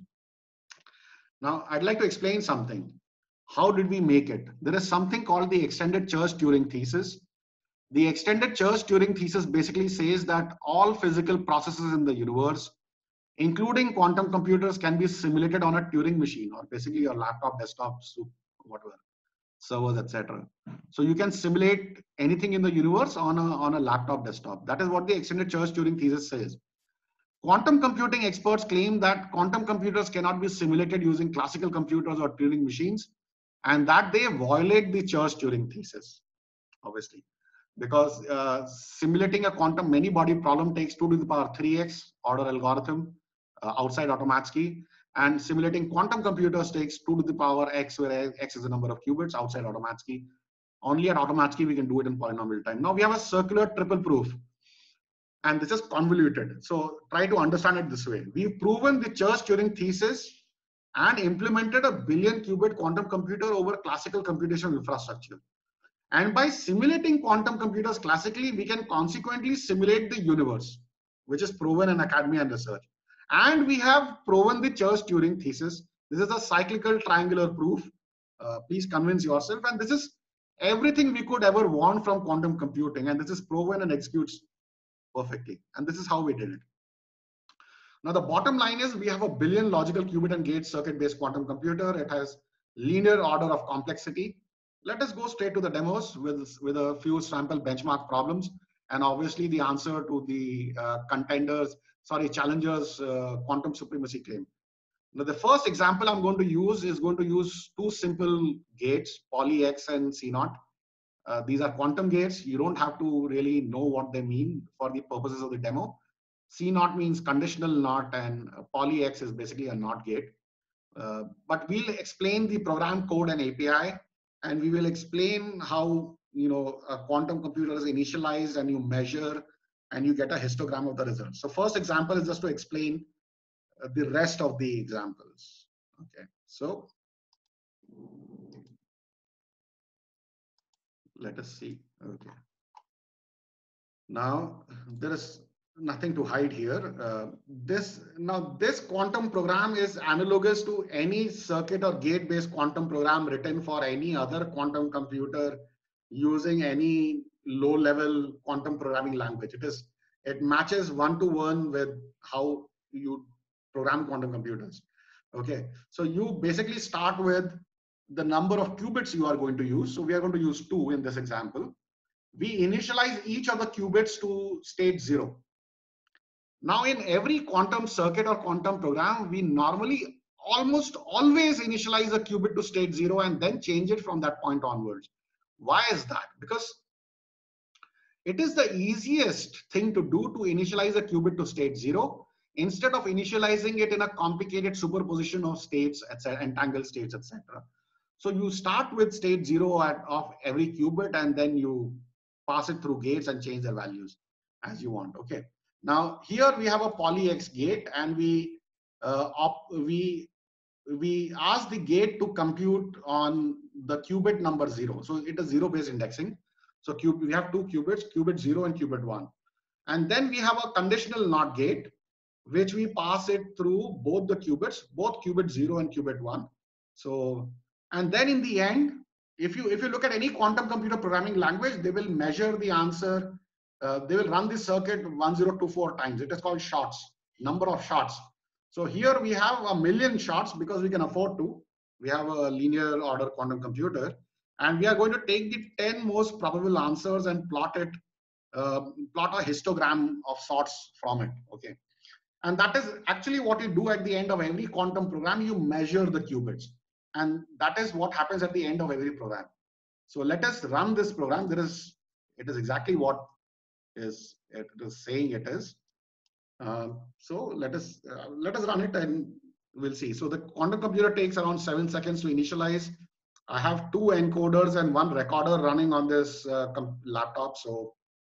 Now, I'd like to explain something. How did we make it? There is something called the extended Church-Turing thesis. The extended Church-Turing thesis basically says that all physical processes in the universe, including quantum computers, can be simulated on a Turing machine, or basically your laptop, desktop, whatever, servers, et cetera. So you can simulate anything in the universe on a, on a laptop, desktop. That is what the extended Church-Turing thesis says. Quantum computing experts claim that quantum computers cannot be simulated using classical computers or Turing machines, and that they violate the Church-Turing thesis, obviously, because uh, simulating a quantum many-body problem takes two to the power three x order algorithm uh, outside Automatsky, and simulating quantum computers takes two to the power x, where x is the number of qubits outside Automatsky. Only at Automatsky we can do it in polynomial time. Now we have a circular triple proof, and this is convoluted. So try to understand it this way. We've proven the Church-Turing thesis and implemented a billion qubit quantum computer over classical computational infrastructure. And by simulating quantum computers classically, we can consequently simulate the universe, which is proven in academia and research. And we have proven the Church-Turing thesis. This is a cyclical triangular proof. Uh, please convince yourself. And this is everything we could ever want from quantum computing. And this is proven and executes perfectly. And this is how we did it. Now, the bottom line is we have a billion logical qubit and gate circuit-based quantum computer. It has linear order of complexity. Let us go straight to the demos with, with a few sample benchmark problems, and obviously the answer to the uh, contenders, sorry, challengers uh, quantum supremacy claim. Now, the first example I'm going to use is going to use two simple gates, poly X and C naught. Uh, these are quantum gates. You don't have to really know what they mean for the purposes of the demo. C naught means conditional NOT, and poly X is basically a NOT gate. Uh, but we'll explain the program code and A P I, and we will explain how, you know, a quantum computer is initialized and you measure and you get a histogram of the results. So first example is just to explain uh, the rest of the examples. Okay, so let us see. Okay. Now there is nothing to hide here. Uh, this now this quantum program is analogous to any circuit or gate-based quantum program written for any other quantum computer using any low-level quantum programming language. It is it matches one to one with how you program quantum computers. Okay, so you basically start with the number of qubits you are going to use. So we are going to use two in this example. We initialize each of the qubits to state zero. Now, in every quantum circuit or quantum program, we normally almost always initialize a qubit to state zero and then change it from that point onwards. Why is that? Because it is the easiest thing to do to initialize a qubit to state zero instead of initializing it in a complicated superposition of states, et cetera, entangled states, et cetera. So you start with state zero at, of every qubit, and then you pass it through gates and change their values as you want. Okay. Now here we have a poly X gate, and we uh, op, we we ask the gate to compute on the qubit number zero. So it is zero based indexing. So qubit, we have two qubits, qubit zero and qubit one. And then we have a conditional NOT gate, which we pass it through both the qubits, both qubit zero and qubit one. So, and then in the end, if you if you look at any quantum computer programming language, they will measure the answer. Uh, they will run the circuit one thousand twenty-four times. It is called shots, number of shots. So here we have a million shots because we can afford to. We have a linear order quantum computer, and we are going to take the ten most probable answers and plot it, uh, plot a histogram of sorts from it. Okay. And that is actually what you do at the end of every quantum program. You measure the qubits. And that is what happens at the end of every program. So let us run this program. There is, it is exactly what is it is saying it is. Um, so let us uh, let us run it and we'll see. So the quantum computer takes around seven seconds to initialize. I have two encoders and one recorder running on this uh, laptop. So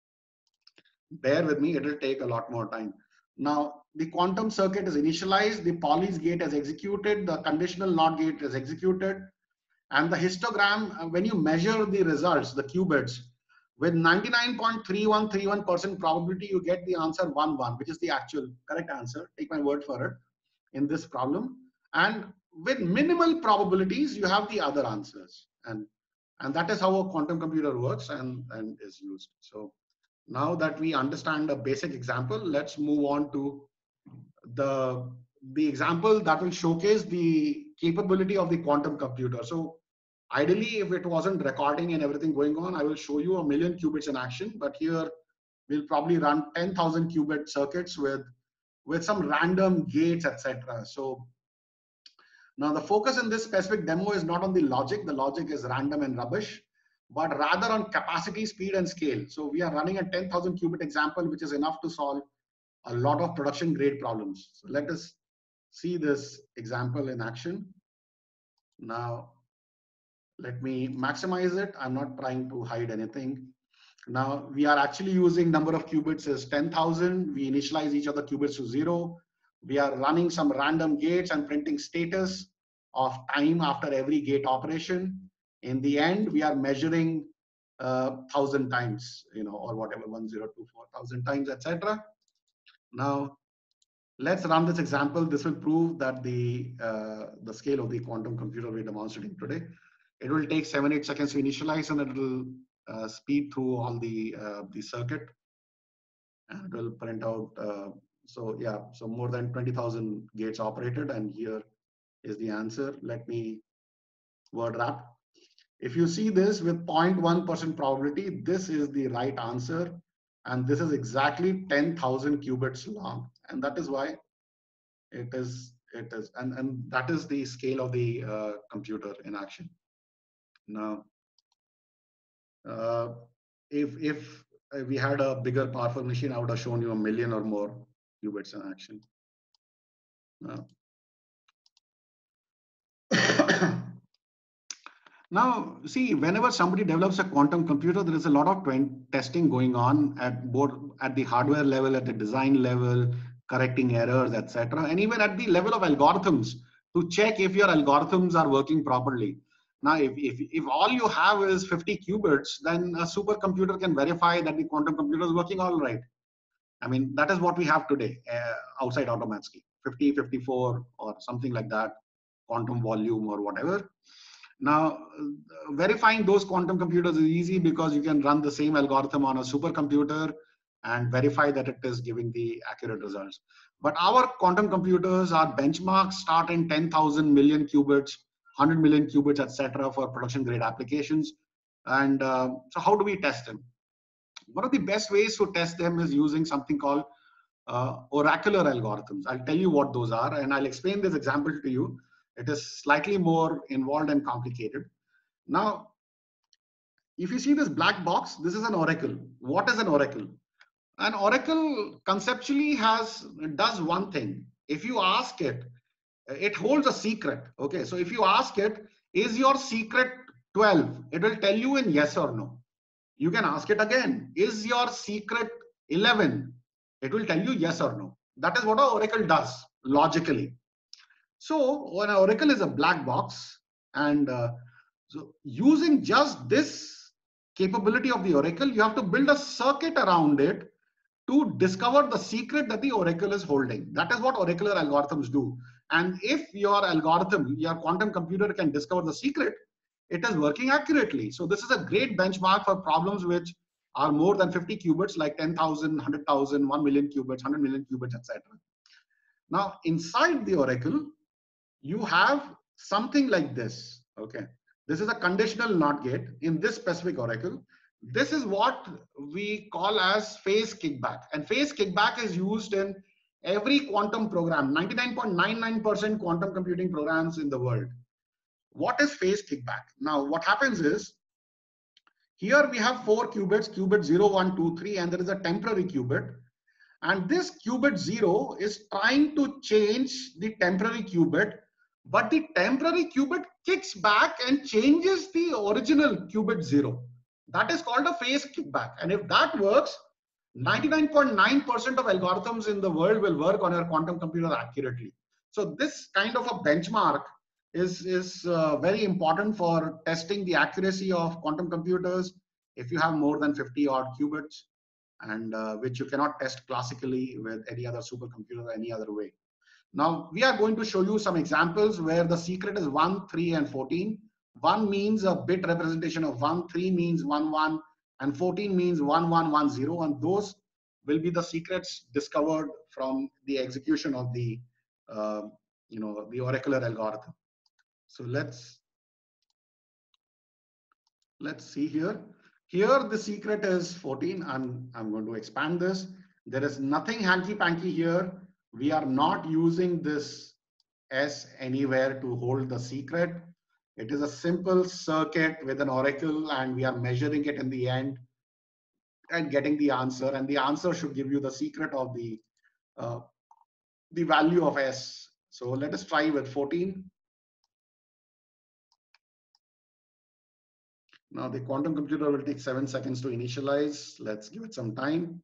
bear with me, it will take a lot more time. Now, the quantum circuit is initialized, the Pauli's gate is executed, the conditional NOT gate is executed, and the histogram, when you measure the results, the qubits, with ninety-nine point three one three one percent probability, you get the answer one one, which is the actual correct answer. Take my word for it in this problem. And with minimal probabilities, you have the other answers. And, and that is how a quantum computer works and, and is used. So now that we understand a basic example, let's move on to the, the example that will showcase the capability of the quantum computer. So ideally, if it wasn't recording and everything going on, I will show you a million qubits in action. But here, we'll probably run ten thousand qubit circuits with, with some random gates, et cetera. So now the focus in this specific demo is not on the logic. The logic is random and rubbish, but rather on capacity, speed, and scale. So we are running a ten thousand qubit example, which is enough to solve a lot of production grade problems. So let us see this example in action. Now, let me maximize it. I'm not trying to hide anything. Now, we are actually using number of qubits is ten thousand. We initialize each of the qubits to zero. We are running some random gates and printing status of time after every gate operation. In the end, we are measuring uh, thousand times, you know, or whatever, one zero two four thousand times, et cetera. Now, let's run this example. This will prove that the uh, the scale of the quantum computer we're demonstrating today. It will take seven eight seconds to initialize, and it will uh, speed through all the uh, the circuit, and it will print out. Uh, so yeah, so more than twenty thousand gates operated, and here is the answer. Let me word wrap. If you see this with zero point one percent probability, this is the right answer. And this is exactly ten thousand qubits long. And that is why it is, it is, and, and that is the scale of the uh, computer in action. Now, uh, if, if we had a bigger, powerful machine, I would have shown you a million or more qubits in action. Now, Now, see, whenever somebody develops a quantum computer, there is a lot of testing going on at both at the hardware level, at the design level, correcting errors, et cetera, and even at the level of algorithms to check if your algorithms are working properly. Now, if, if, if all you have is fifty qubits, then a supercomputer can verify that the quantum computer is working all right. I mean, that is what we have today uh, outside Automatsky, fifty, fifty-four, or something like that, quantum volume or whatever. Now, uh, verifying those quantum computers is easy because you can run the same algorithm on a supercomputer. and verify that it is giving the accurate results. But our quantum computers, our benchmarks start in ten thousand million qubits, one hundred million qubits, et cetera for production grade applications. And uh, so how do we test them? One of the best ways to test them is using something called uh, oracular algorithms. I'll tell you what those are, and I'll explain this example to you. It is slightly more involved and complicated. Now, if you see this black box, this is an oracle. What is an oracle? An oracle conceptually has does one thing. If you ask it, it holds a secret. Okay, so if you ask it, is your secret twelve? It will tell you in yes or no. You can ask it again, is your secret eleven? It will tell you yes or no. That is what an oracle does logically. So when an oracle is a black box, and uh, so using just this capability of the oracle, you have to build a circuit around it to discover the secret that the oracle is holding. That is what oracular algorithms do. And if your algorithm, your quantum computer can discover the secret, it is working accurately. So this is a great benchmark for problems which are more than fifty qubits, like ten thousand, one hundred thousand, one million qubits, one hundred million qubits, et cetera. Now, inside the oracle, you have something like this. Okay, this is a conditional NOT gate in this specific oracle. This is what we call as phase kickback, and phase kickback is used in every quantum program, ninety-nine point nine nine percent quantum computing programs in the world. What is phase kickback? Now, what happens is, here we have four qubits, qubit zero, one, two, three, and there is a temporary qubit. And this qubit zero is trying to change the temporary qubit, but the temporary qubit kicks back and changes the original qubit zero. That is called a phase kickback. And if that works, ninety-nine point nine percent of algorithms in the world will work on your quantum computer accurately. So this kind of a benchmark is, is uh, very important for testing the accuracy of quantum computers if you have more than fifty odd qubits, and uh, which you cannot test classically with any other supercomputer or any other way. Now, we are going to show you some examples where the secret is one, three, and fourteen. one means a bit representation of one, three means one, one, and fourteen means one, one, one, zero, and those will be the secrets discovered from the execution of the, uh, you know, the oracular algorithm. So let's, let's see here. Here the secret is fourteen. I'm, I'm going to expand this. There is nothing hanky-panky here. We are not using this S anywhere to hold the secret. It is a simple circuit with an oracle, and we are measuring it in the end and getting the answer. And the answer should give you the secret of the, uh, the value of S. So let us try with fourteen. Now the quantum computer will take seven seconds to initialize. Let's give it some time.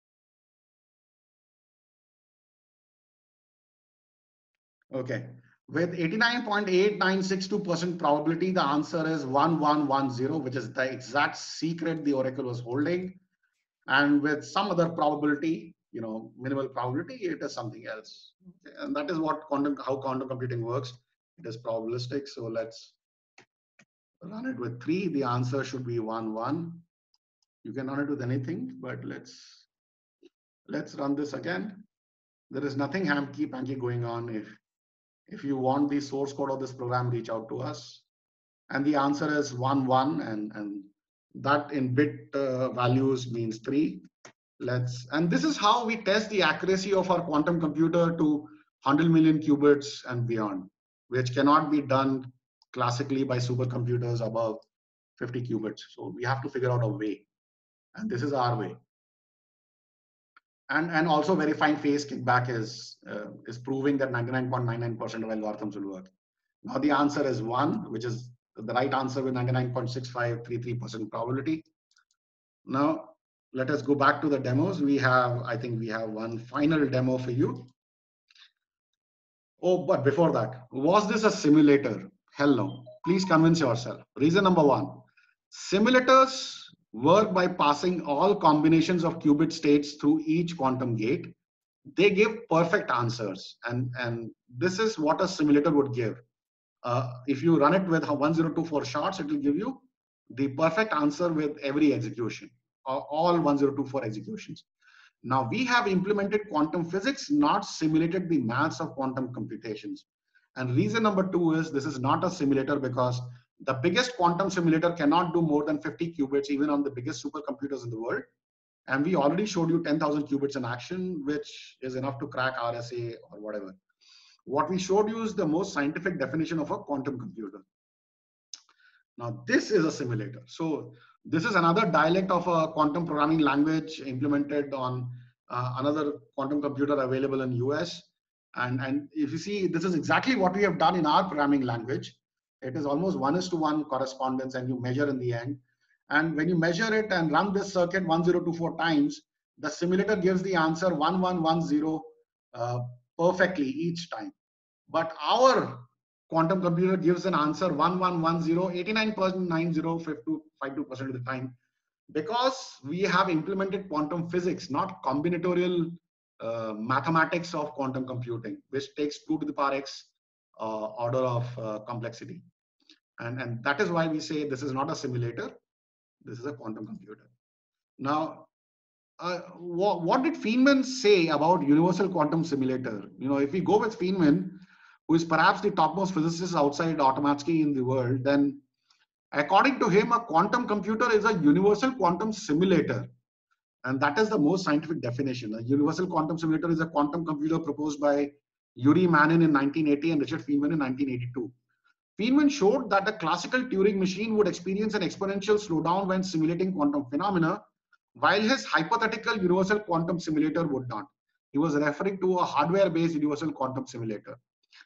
Okay, with eighty-nine point eight nine six two percent probability, the answer is one one one zero, which is the exact secret the oracle was holding. And with some other probability, you know, minimal probability, it is something else. Okay. And that is what quantum, how quantum computing works. It is probabilistic. So let's run it with three. The answer should be one, one. You can run it with anything, but let's, let's run this again. There is nothing hanky-panky going on. If, if you want the source code of this program, reach out to us. And the answer is one, one, and, and that in bit uh, values means three. Let's, and this is how we test the accuracy of our quantum computer to one hundred million qubits and beyond, which cannot be done classically by supercomputers above fifty qubits. So we have to figure out a way, and this is our way. And, and also verifying phase kickback is, uh, is proving that ninety-nine point nine nine percent of algorithms will work. Now the answer is one, which is the right answer with ninety-nine point six five three three percent probability. Now let us go back to the demos. We have, I think we have one final demo for you. Oh, but before that, was this a simulator? Hell no. Please convince yourself. Reason number one, simulators work by passing all combinations of qubit states through each quantum gate. They give perfect answers, and, and this is what a simulator would give. Uh, if you run it with one zero two four shots, it will give you the perfect answer with every execution. all one zero two four executions. Now we have implemented quantum physics, not simulated the maths of quantum computations. And reason number two is this is not a simulator because the biggest quantum simulator cannot do more than fifty qubits, even on the biggest supercomputers in the world. And we already showed you ten thousand qubits in action, which is enough to crack R S A or whatever. What we showed you is the most scientific definition of a quantum computer. Now this is a simulator. So this is another dialect of a quantum programming language implemented on uh, another quantum computer available in U S. And, and if you see, this is exactly what we have done in our programming language. It is almost one is to one correspondence, and you measure in the end. And when you measure it and run this circuit one zero two four times, the simulator gives the answer one one one zero uh, perfectly each time. But our quantum computer gives an answer one one one zero, eighty-nine point nine zero five two percent of the time, because we have implemented quantum physics, not combinatorial uh, mathematics of quantum computing, which takes two to the power x uh, order of uh, complexity. And, and that is why we say this is not a simulator, this is a quantum computer. Now, uh, what, what did Feynman say about universal quantum simulator? You know, if we go with Feynman, who is perhaps the topmost physicist outside Automatsky in the world, then according to him, a quantum computer is a universal quantum simulator. And that is the most scientific definition. A universal quantum simulator is a quantum computer proposed by Yuri Manin in nineteen eighty and Richard Feynman in nineteen eighty-two. Feynman showed that a classical Turing machine would experience an exponential slowdown when simulating quantum phenomena, while his hypothetical universal quantum simulator would not. He was referring to a hardware-based universal quantum simulator.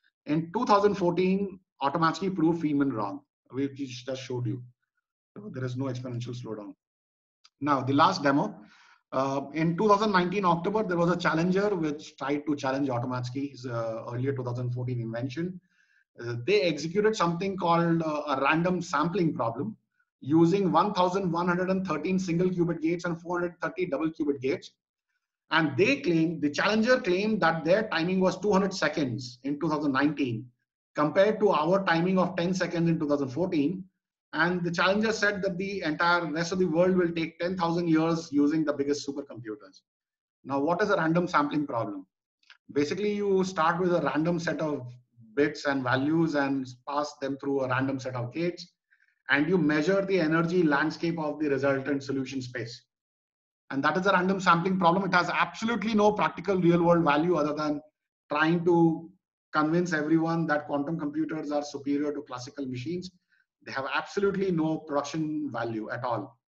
In two thousand fourteen, Automatsky proved Feynman wrong, which just showed you. So there is no exponential slowdown. Now, the last demo. Uh, in two thousand nineteen October, there was a challenger which tried to challenge Automatsky's uh, earlier two thousand fourteen invention. Uh, they executed something called uh, a random sampling problem using one thousand one hundred thirteen single qubit gates and four hundred thirty double qubit gates. And they claimed, the challenger claimed that their timing was two hundred seconds in two thousand nineteen compared to our timing of ten seconds in two thousand fourteen. And the challenger said that the entire rest of the world will take ten thousand years using the biggest supercomputers. Now, what is a random sampling problem? Basically, you start with a random set of bits and values and pass them through a random set of gates, and you measure the energy landscape of the resultant solution space. And that is a random sampling problem. It has absolutely no practical real world value other than trying to convince everyone that quantum computers are superior to classical machines. They have absolutely no production value at all.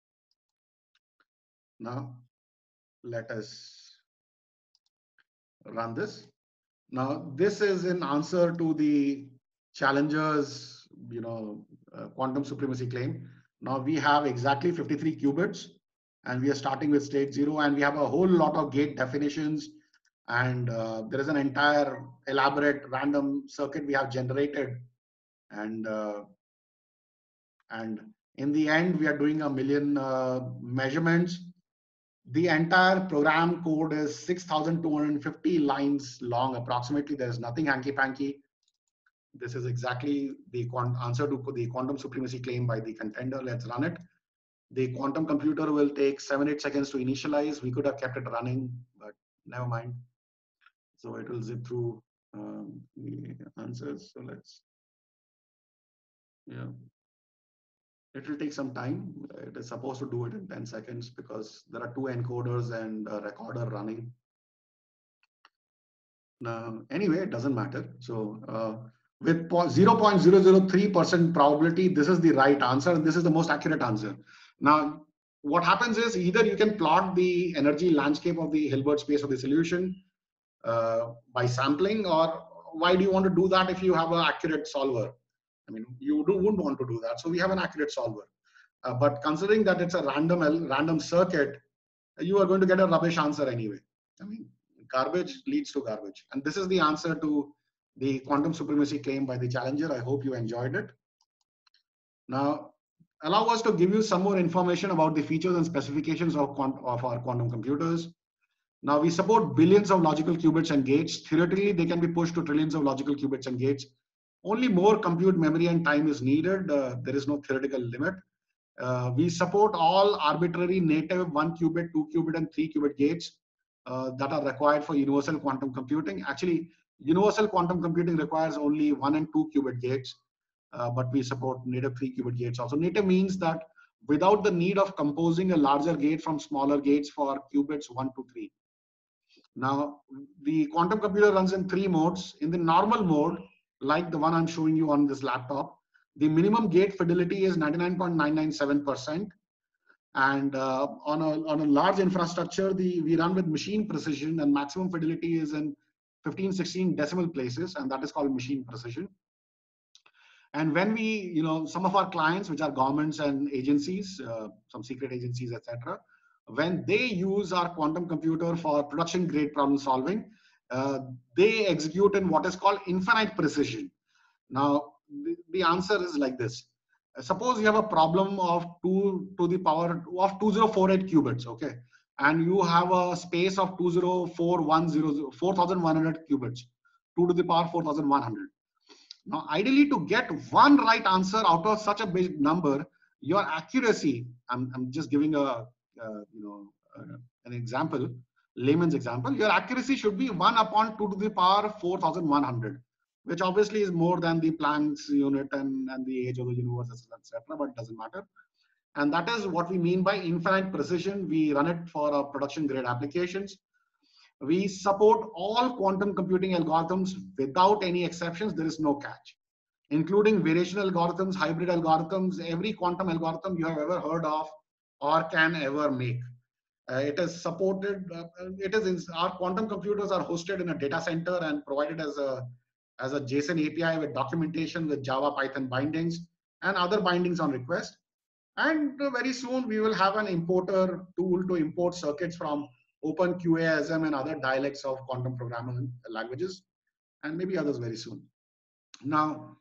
Now, let us run this. Now, this is in answer to the challenger's, you know, uh, quantum supremacy claim. Now we have exactly fifty-three qubits, and we are starting with state zero, and we have a whole lot of gate definitions, and uh, there is an entire elaborate random circuit we have generated, and uh, and in the end we are doing a million uh, measurements. The entire program code is six thousand two hundred fifty lines long approximately. There is nothing hanky-panky. This is exactly the answer to the quantum supremacy claim by the contender. Let's run it. The quantum computer will take seven, eight seconds to initialize. We could have kept it running, but never mind. So it will zip through um, the answers. So let's, yeah. It will take some time. It is supposed to do it in ten seconds because there are two encoders and a recorder running. Now, anyway, it doesn't matter. So uh, with zero point zero zero three percent probability, this is the right answer, and this is the most accurate answer. Now, what happens is either you can plot the energy landscape of the Hilbert space of the solution uh, by sampling, or why do you want to do that if you have an accurate solver? I mean, you do, wouldn't want to do that. So we have an accurate solver. Uh, but considering that it's a random random circuit, you are going to get a rubbish answer anyway. I mean, garbage leads to garbage. And this is the answer to the quantum supremacy claim by the challenger. I hope you enjoyed it. Now, allow us to give you some more information about the features and specifications of, of our quantum computers. Now, we support billions of logical qubits and gates. Theoretically, they can be pushed to trillions of logical qubits and gates. Only more compute memory and time is needed. Uh, there is no theoretical limit. Uh, we support all arbitrary native one qubit, two qubit, and three qubit gates uh, that are required for universal quantum computing. Actually, universal quantum computing requires only one and two qubit gates, uh, but we support native three qubit gates also. Native means that without the need of composing a larger gate from smaller gates for qubits one to three. Now, the quantum computer runs in three modes. In the normal mode, like the one I'm showing you on this laptop, the minimum gate fidelity is ninety-nine point nine nine seven percent. And uh, on, a, on a large infrastructure, the, we run with machine precision, and maximum fidelity is in fifteen, sixteen decimal places, and that is called machine precision. And when we, you know, some of our clients, which are governments and agencies, uh, some secret agencies, et cetera, when they use our quantum computer for production grade problem solving, uh, they execute in what is called infinite precision. Now, the, the answer is like this. Suppose you have a problem of two to the power of two thousand forty-eight qubits, okay? And you have a space of two thousand forty-one hundred qubits, two to the power four thousand one hundred. Now, ideally, to get one right answer out of such a big number, your accuracy, I'm, I'm just giving a, uh, you know, uh, an example, layman's example, your accuracy should be one upon two to the power four thousand one hundred, which obviously is more than the Planck's unit and, and the age of the universe, et cetera, but it doesn't matter. And that is what we mean by infinite precision. We run it for our production grade applications. We support all quantum computing algorithms without any exceptions. There is no catch, including variational algorithms, hybrid algorithms, every quantum algorithm you have ever heard of or can ever make. Uh, it is supported, uh, it is, in, our quantum computers are hosted in a data center and provided as a, as a JSON A P I with documentation with Java, Python bindings and other bindings on request. And uh, very soon we will have an importer tool to import circuits from OpenQASM and other dialects of quantum programming languages, and maybe others very soon. Now,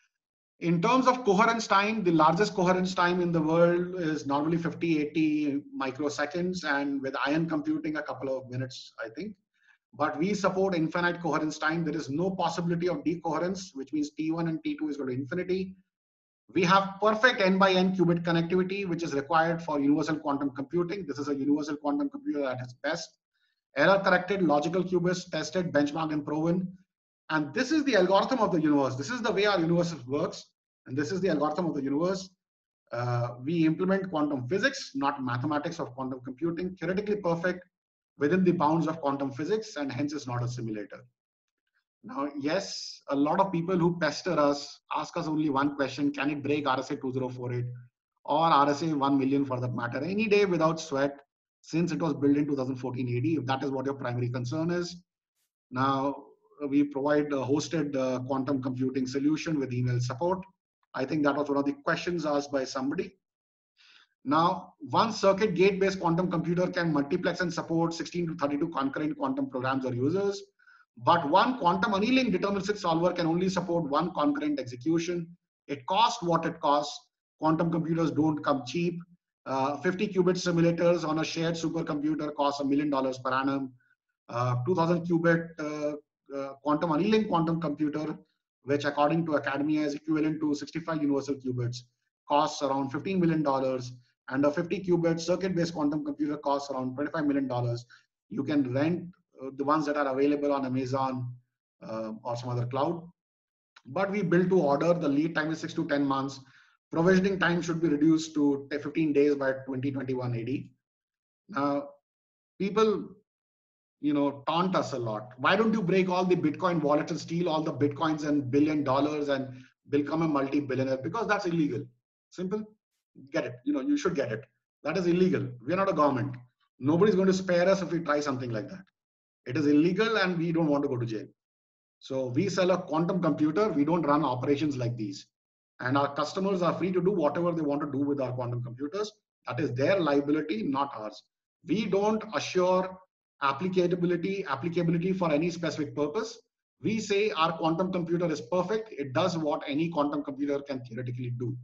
in terms of coherence time, the largest coherence time in the world is normally fifty, eighty microseconds, and with ion computing, a couple of minutes, I think. But we support infinite coherence time. There is no possibility of decoherence, which means T one and T two is going to infinity. We have perfect n by n qubit connectivity, which is required for universal quantum computing. This is a universal quantum computer at its best. Error corrected, logical qubits, tested, benchmarked, and proven. And this is the algorithm of the universe. This is the way our universe works. And this is the algorithm of the universe. Uh, we implement quantum physics, not mathematics of quantum computing, theoretically perfect within the bounds of quantum physics, and hence it's not a simulator. Now, yes, a lot of people who pester us ask us only one question: can it break R S A two thousand forty-eight or R S A one million for that matter any day without sweat, since it was built in two thousand fourteen A D, if that is what your primary concern is. Now, we provide a hosted uh, quantum computing solution with email support. I think that was one of the questions asked by somebody. Now, one circuit gate-based quantum computer can multiplex and support sixteen to thirty-two concurrent quantum programs or users. But one quantum annealing deterministic solver can only support one concurrent execution. It costs what it costs. Quantum computers don't come cheap. Uh, fifty qubit simulators on a shared supercomputer cost a million dollars per annum. Uh, two thousand qubit uh, uh, quantum annealing quantum computer, which according to academia is equivalent to sixty-five universal qubits, costs around fifteen million dollars. And a fifty qubit circuit-based quantum computer costs around twenty-five million dollars. You can rent the ones that are available on Amazon uh, or some other cloud. But we build to order. The lead time is six to ten months. Provisioning time should be reduced to fifteen days by twenty twenty-one A D. Now, people, you know, taunt us a lot. Why don't you break all the Bitcoin wallets and steal all the Bitcoins and billion dollars and become a multi-billionaire? Because that's illegal. Simple. Get it. You know, you should get it. That is illegal. We're not a government. Nobody's going to spare us if we try something like that. It is illegal and we don't want to go to jail. So we sell a quantum computer. We don't run operations like these. And our customers are free to do whatever they want to do with our quantum computers. That is their liability, not ours. We don't assure applicability, applicability for any specific purpose. We say our quantum computer is perfect. It does what any quantum computer can theoretically do.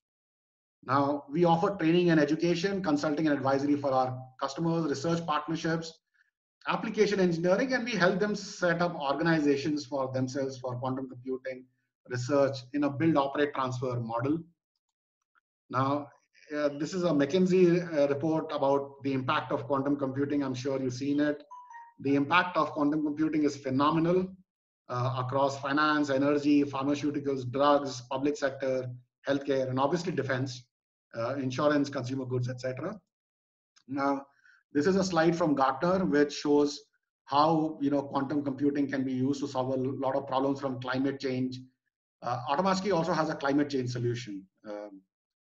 Now, we offer training and education, consulting and advisory for our customers, research partnerships, application engineering, and we help them set up organizations for themselves for quantum computing research in a build, operate, transfer model. Now, uh, this is a McKinsey uh, report about the impact of quantum computing. I'm sure you've seen it. The impact of quantum computing is phenomenal uh, across finance, energy, pharmaceuticals, drugs, public sector, healthcare, and obviously defense, uh, insurance, consumer goods, et cetera. Now, this is a slide from Gartner which shows how you know quantum computing can be used to solve a lot of problems from climate change. Uh, Automatsky also has a climate change solution. Um,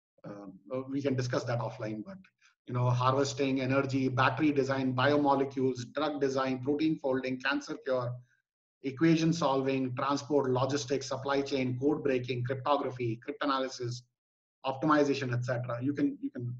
uh, we can discuss that offline, but you know, harvesting energy, battery design, biomolecules, drug design, protein folding, cancer cure, equation solving, transport, logistics, supply chain, code breaking, cryptography, cryptanalysis, optimization, et cetera. You can you can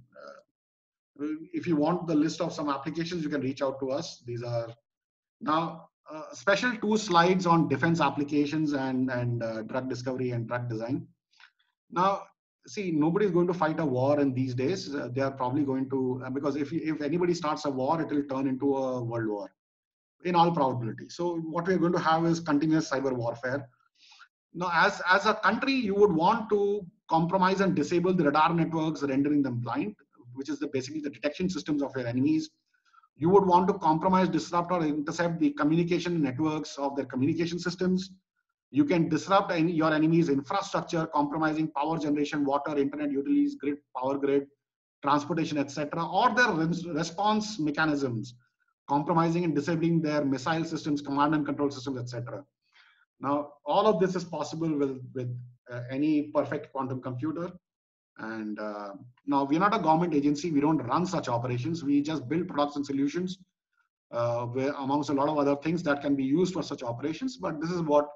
uh, if you want the list of some applications, you can reach out to us. These are now uh, special two slides on defense applications and and uh, drug discovery and drug design. Now, see, nobody is going to fight a war in these days. Uh, they are probably going to, uh, because if, if anybody starts a war, it will turn into a world war in all probability. So what we're going to have is continuous cyber warfare. Now, as, as a country, you would want to compromise and disable the radar networks, rendering them blind, which is the, basically the detection systems of your enemies. You would want to compromise, disrupt, or intercept the communication networks of their communication systems. You can disrupt your enemy's infrastructure, compromising power generation, water, internet utilities, grid, power grid, transportation, et cetera, or their response mechanisms, compromising and disabling their missile systems, command and control systems, et cetera. Now, all of this is possible with, with uh, any perfect quantum computer. And uh, now we're not a government agency. We don't run such operations. We just build products and solutions, uh, where, amongst a lot of other things that can be used for such operations. But this is what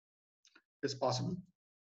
is possible.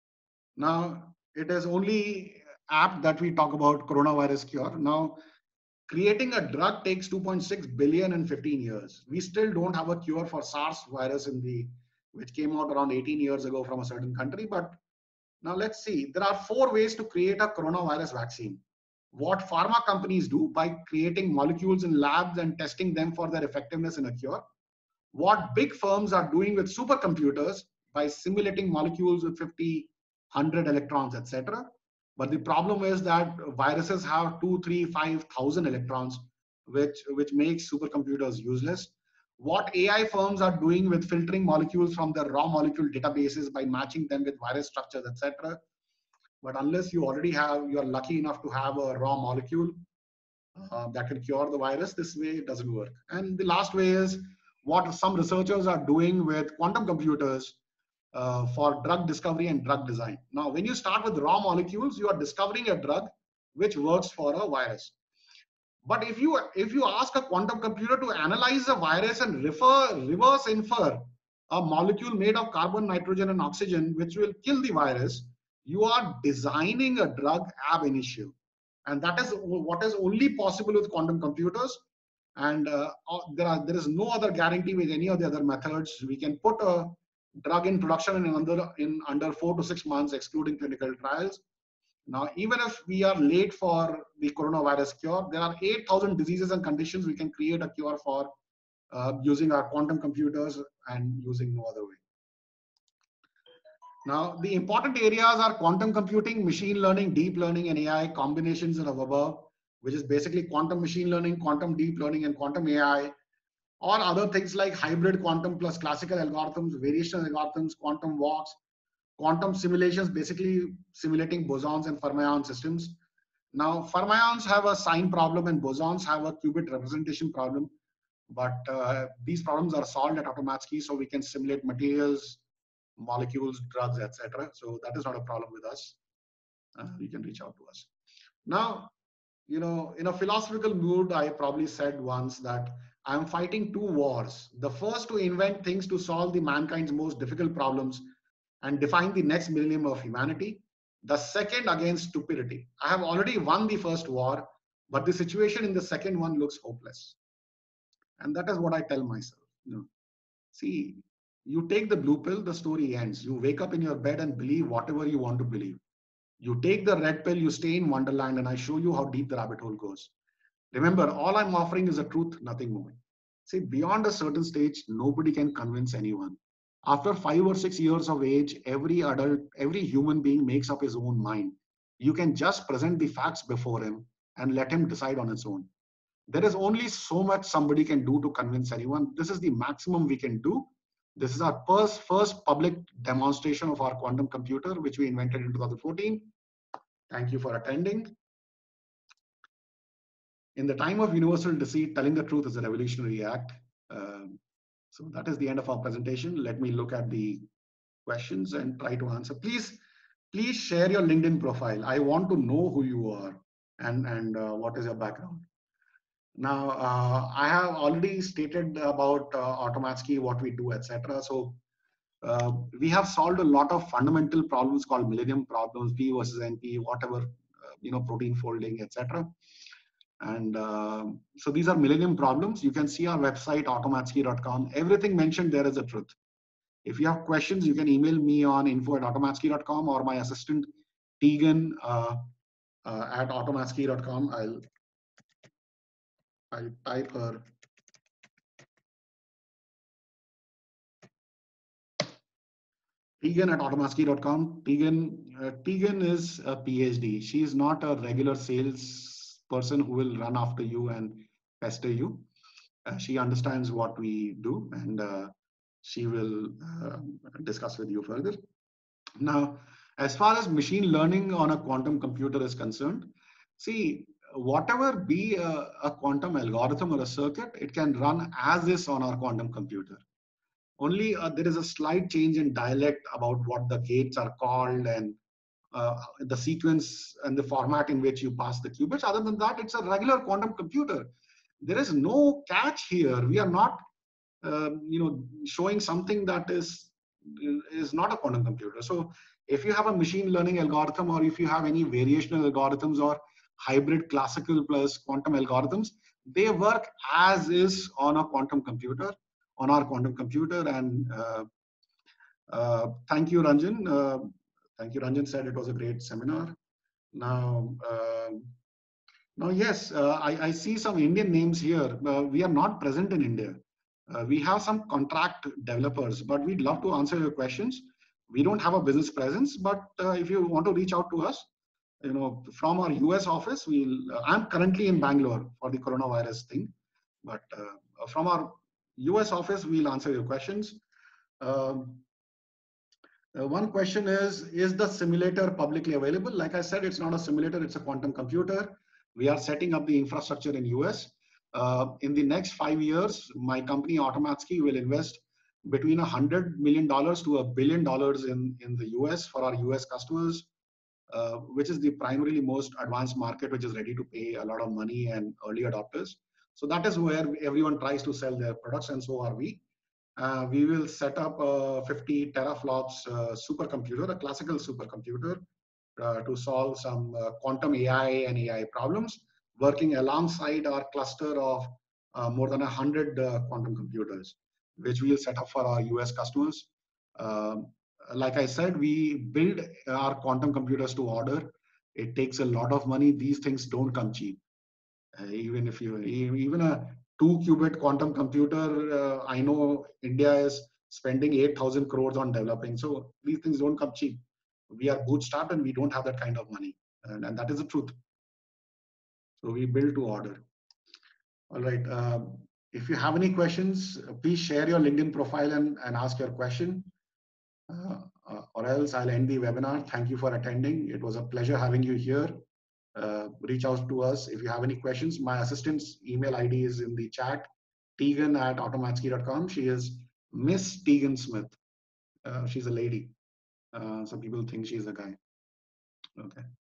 Now, it is only apt that we talk about coronavirus cure. Now, creating a drug takes two point six billion in fifteen years. We still don't have a cure for SARS virus in the, which came out around eighteen years ago from a certain country. But now let's see, there are four ways to create a coronavirus vaccine. What pharma companies do by creating molecules in labs and testing them for their effectiveness in a cure. What big firms are doing with supercomputers by simulating molecules with fifty, one hundred electrons, et cetera. But the problem is that viruses have two, three, five thousand electrons, which, which makes supercomputers useless. What A I firms are doing with filtering molecules from their raw molecule databases by matching them with virus structures, et cetera. But unless you already have, you are lucky enough to have a raw molecule uh, that can cure the virus, this way it doesn't work. And the last way is what some researchers are doing with quantum computers uh, for drug discovery and drug design. Now, when you start with raw molecules, you are discovering a drug which works for a virus. But if you if you ask a quantum computer to analyze a virus and refer, reverse infer a molecule made of carbon, nitrogen, and oxygen, which will kill the virus, you are designing a drug ab initio. And that is what is only possible with quantum computers. And uh, there, are, there is no other guarantee with any of the other methods. We can put a drug in production in under, in under four to six months, excluding clinical trials. Now, even if we are late for the coronavirus cure, there are eight thousand diseases and conditions we can create a cure for uh, using our quantum computers and using no other way. Now, the important areas are quantum computing, machine learning, deep learning, and A I combinations of above, which is basically quantum machine learning, quantum deep learning, and quantum A I, or other things like hybrid quantum plus classical algorithms, variational algorithms, quantum walks, quantum simulations, basically simulating bosons and fermion systems. Now, fermions have a sign problem and bosons have a qubit representation problem, but uh, these problems are solved at Automatsky, so we can simulate materials, molecules, drugs, et cetera. So that is not a problem with us. Uh, you can reach out to us. Now, you know, in a philosophical mood, I probably said once that I'm fighting two wars. The first to invent things to solve the mankind's most difficult problems and define the next millennium of humanity. The second against stupidity. I have already won the first war, but the situation in the second one looks hopeless. And that is what I tell myself. You know, see, you take the blue pill, the story ends. You wake up in your bed and believe whatever you want to believe. You take the red pill, you stay in Wonderland, and I show you how deep the rabbit hole goes. Remember, all I'm offering is the truth, nothing more. See, beyond a certain stage, nobody can convince anyone. After five or six years of age, every adult, every human being makes up his own mind. you can just present the facts before him and let him decide on his own. There is only so much somebody can do to convince anyone. This is the maximum we can do. This is our first, first public demonstration of our quantum computer, which we invented in two thousand fourteen. Thank you for attending. In the time of universal deceit, telling the truth is a revolutionary act. Um, so that is the end of our presentation. Let me look at the questions and try to answer. Please, please share your LinkedIn profile. I want to know who you are and, and uh, what is your background. Now, uh, I have already stated about uh, Automatsky, what we do, et cetera. So uh, we have solved a lot of fundamental problems called Millennium problems, P versus N P, whatever, uh, you know, protein folding, et cetera. And uh, so these are Millennium problems. You can see our website, automatsky dot com. Everything mentioned there is the truth. If you have questions, you can email me on info at automatsky dot com or my assistant, Tegan, uh, uh, at automatsky dot com. I'll, I'll type her. Tegan at automatsky dot com. Tegan, uh, Tegan is a PhD. She is not a regular sales person who will run after you and pester you. Uh, she understands what we do, and uh, she will uh, discuss with you further. Now, as far as machine learning on a quantum computer is concerned, see, whatever be a, a quantum algorithm or a circuit, it can run as is on our quantum computer. Only uh, there is a slight change in dialect about what the gates are called and uh, the sequence and the format in which you pass the qubits. Other than that, it's a regular quantum computer. There is no catch here. We are not, uh, you know, showing something that is is not a quantum computer. So if you have a machine learning algorithm, or if you have any variational algorithms or hybrid classical plus quantum algorithms, they work as is on a quantum computer, on our quantum computer. And uh, uh, thank you, Ranjan. Uh, thank you, Ranjan said it was a great seminar. Now, uh, now yes, uh, I, I see some Indian names here. Uh, we are not present in India. Uh, we have some contract developers, but we'd love to answer your questions. We don't have a business presence, but uh, if you want to reach out to us, you know, from our U S office, we'll. Uh, I'm currently in Bangalore for the coronavirus thing, but uh, from our U S office, we'll answer your questions. Um, uh, one question is, is the simulator publicly available? Like I said, it's not a simulator, it's a quantum computer. We are setting up the infrastructure in U S. Uh, in the next five years, my company Automatsky will invest between a hundred million dollars to a billion dollars in, in the U S for our U S customers, uh, which is the primarily most advanced market, which is ready to pay a lot of money and early adopters. So that is where everyone tries to sell their products, and so are we. Uh, we will set up a fifty teraflops uh, supercomputer, a classical supercomputer, uh, to solve some uh, quantum A I and A I problems, working alongside our cluster of uh, more than one hundred uh, quantum computers, which we will set up for our U S customers. Um, like I said, we build our quantum computers to order. It takes a lot of money. These things don't come cheap. Uh, even if you, even a two qubit quantum computer, uh, I know India is spending eight thousand crores on developing. So these things don't come cheap. We are bootstrapped and we don't have that kind of money. And, and that is the truth. So we build to order. All right. Um, if you have any questions, please share your LinkedIn profile and, and ask your question. Uh, uh, or else I'll end the webinar. Thank you for attending. It was a pleasure having you here. Uh, reach out to us if you have any questions. My assistant's email I D is in the chat, Tegan at automatsky dot com. She is Miss Tegan Smith. Uh, she's a lady. Uh, some people think she's a guy. Okay.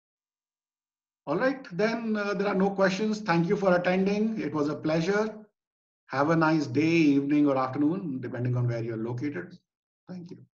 All right, then uh, there are no questions. Thank you for attending. It was a pleasure. Have a nice day, evening, or afternoon, depending on where you're located. Thank you.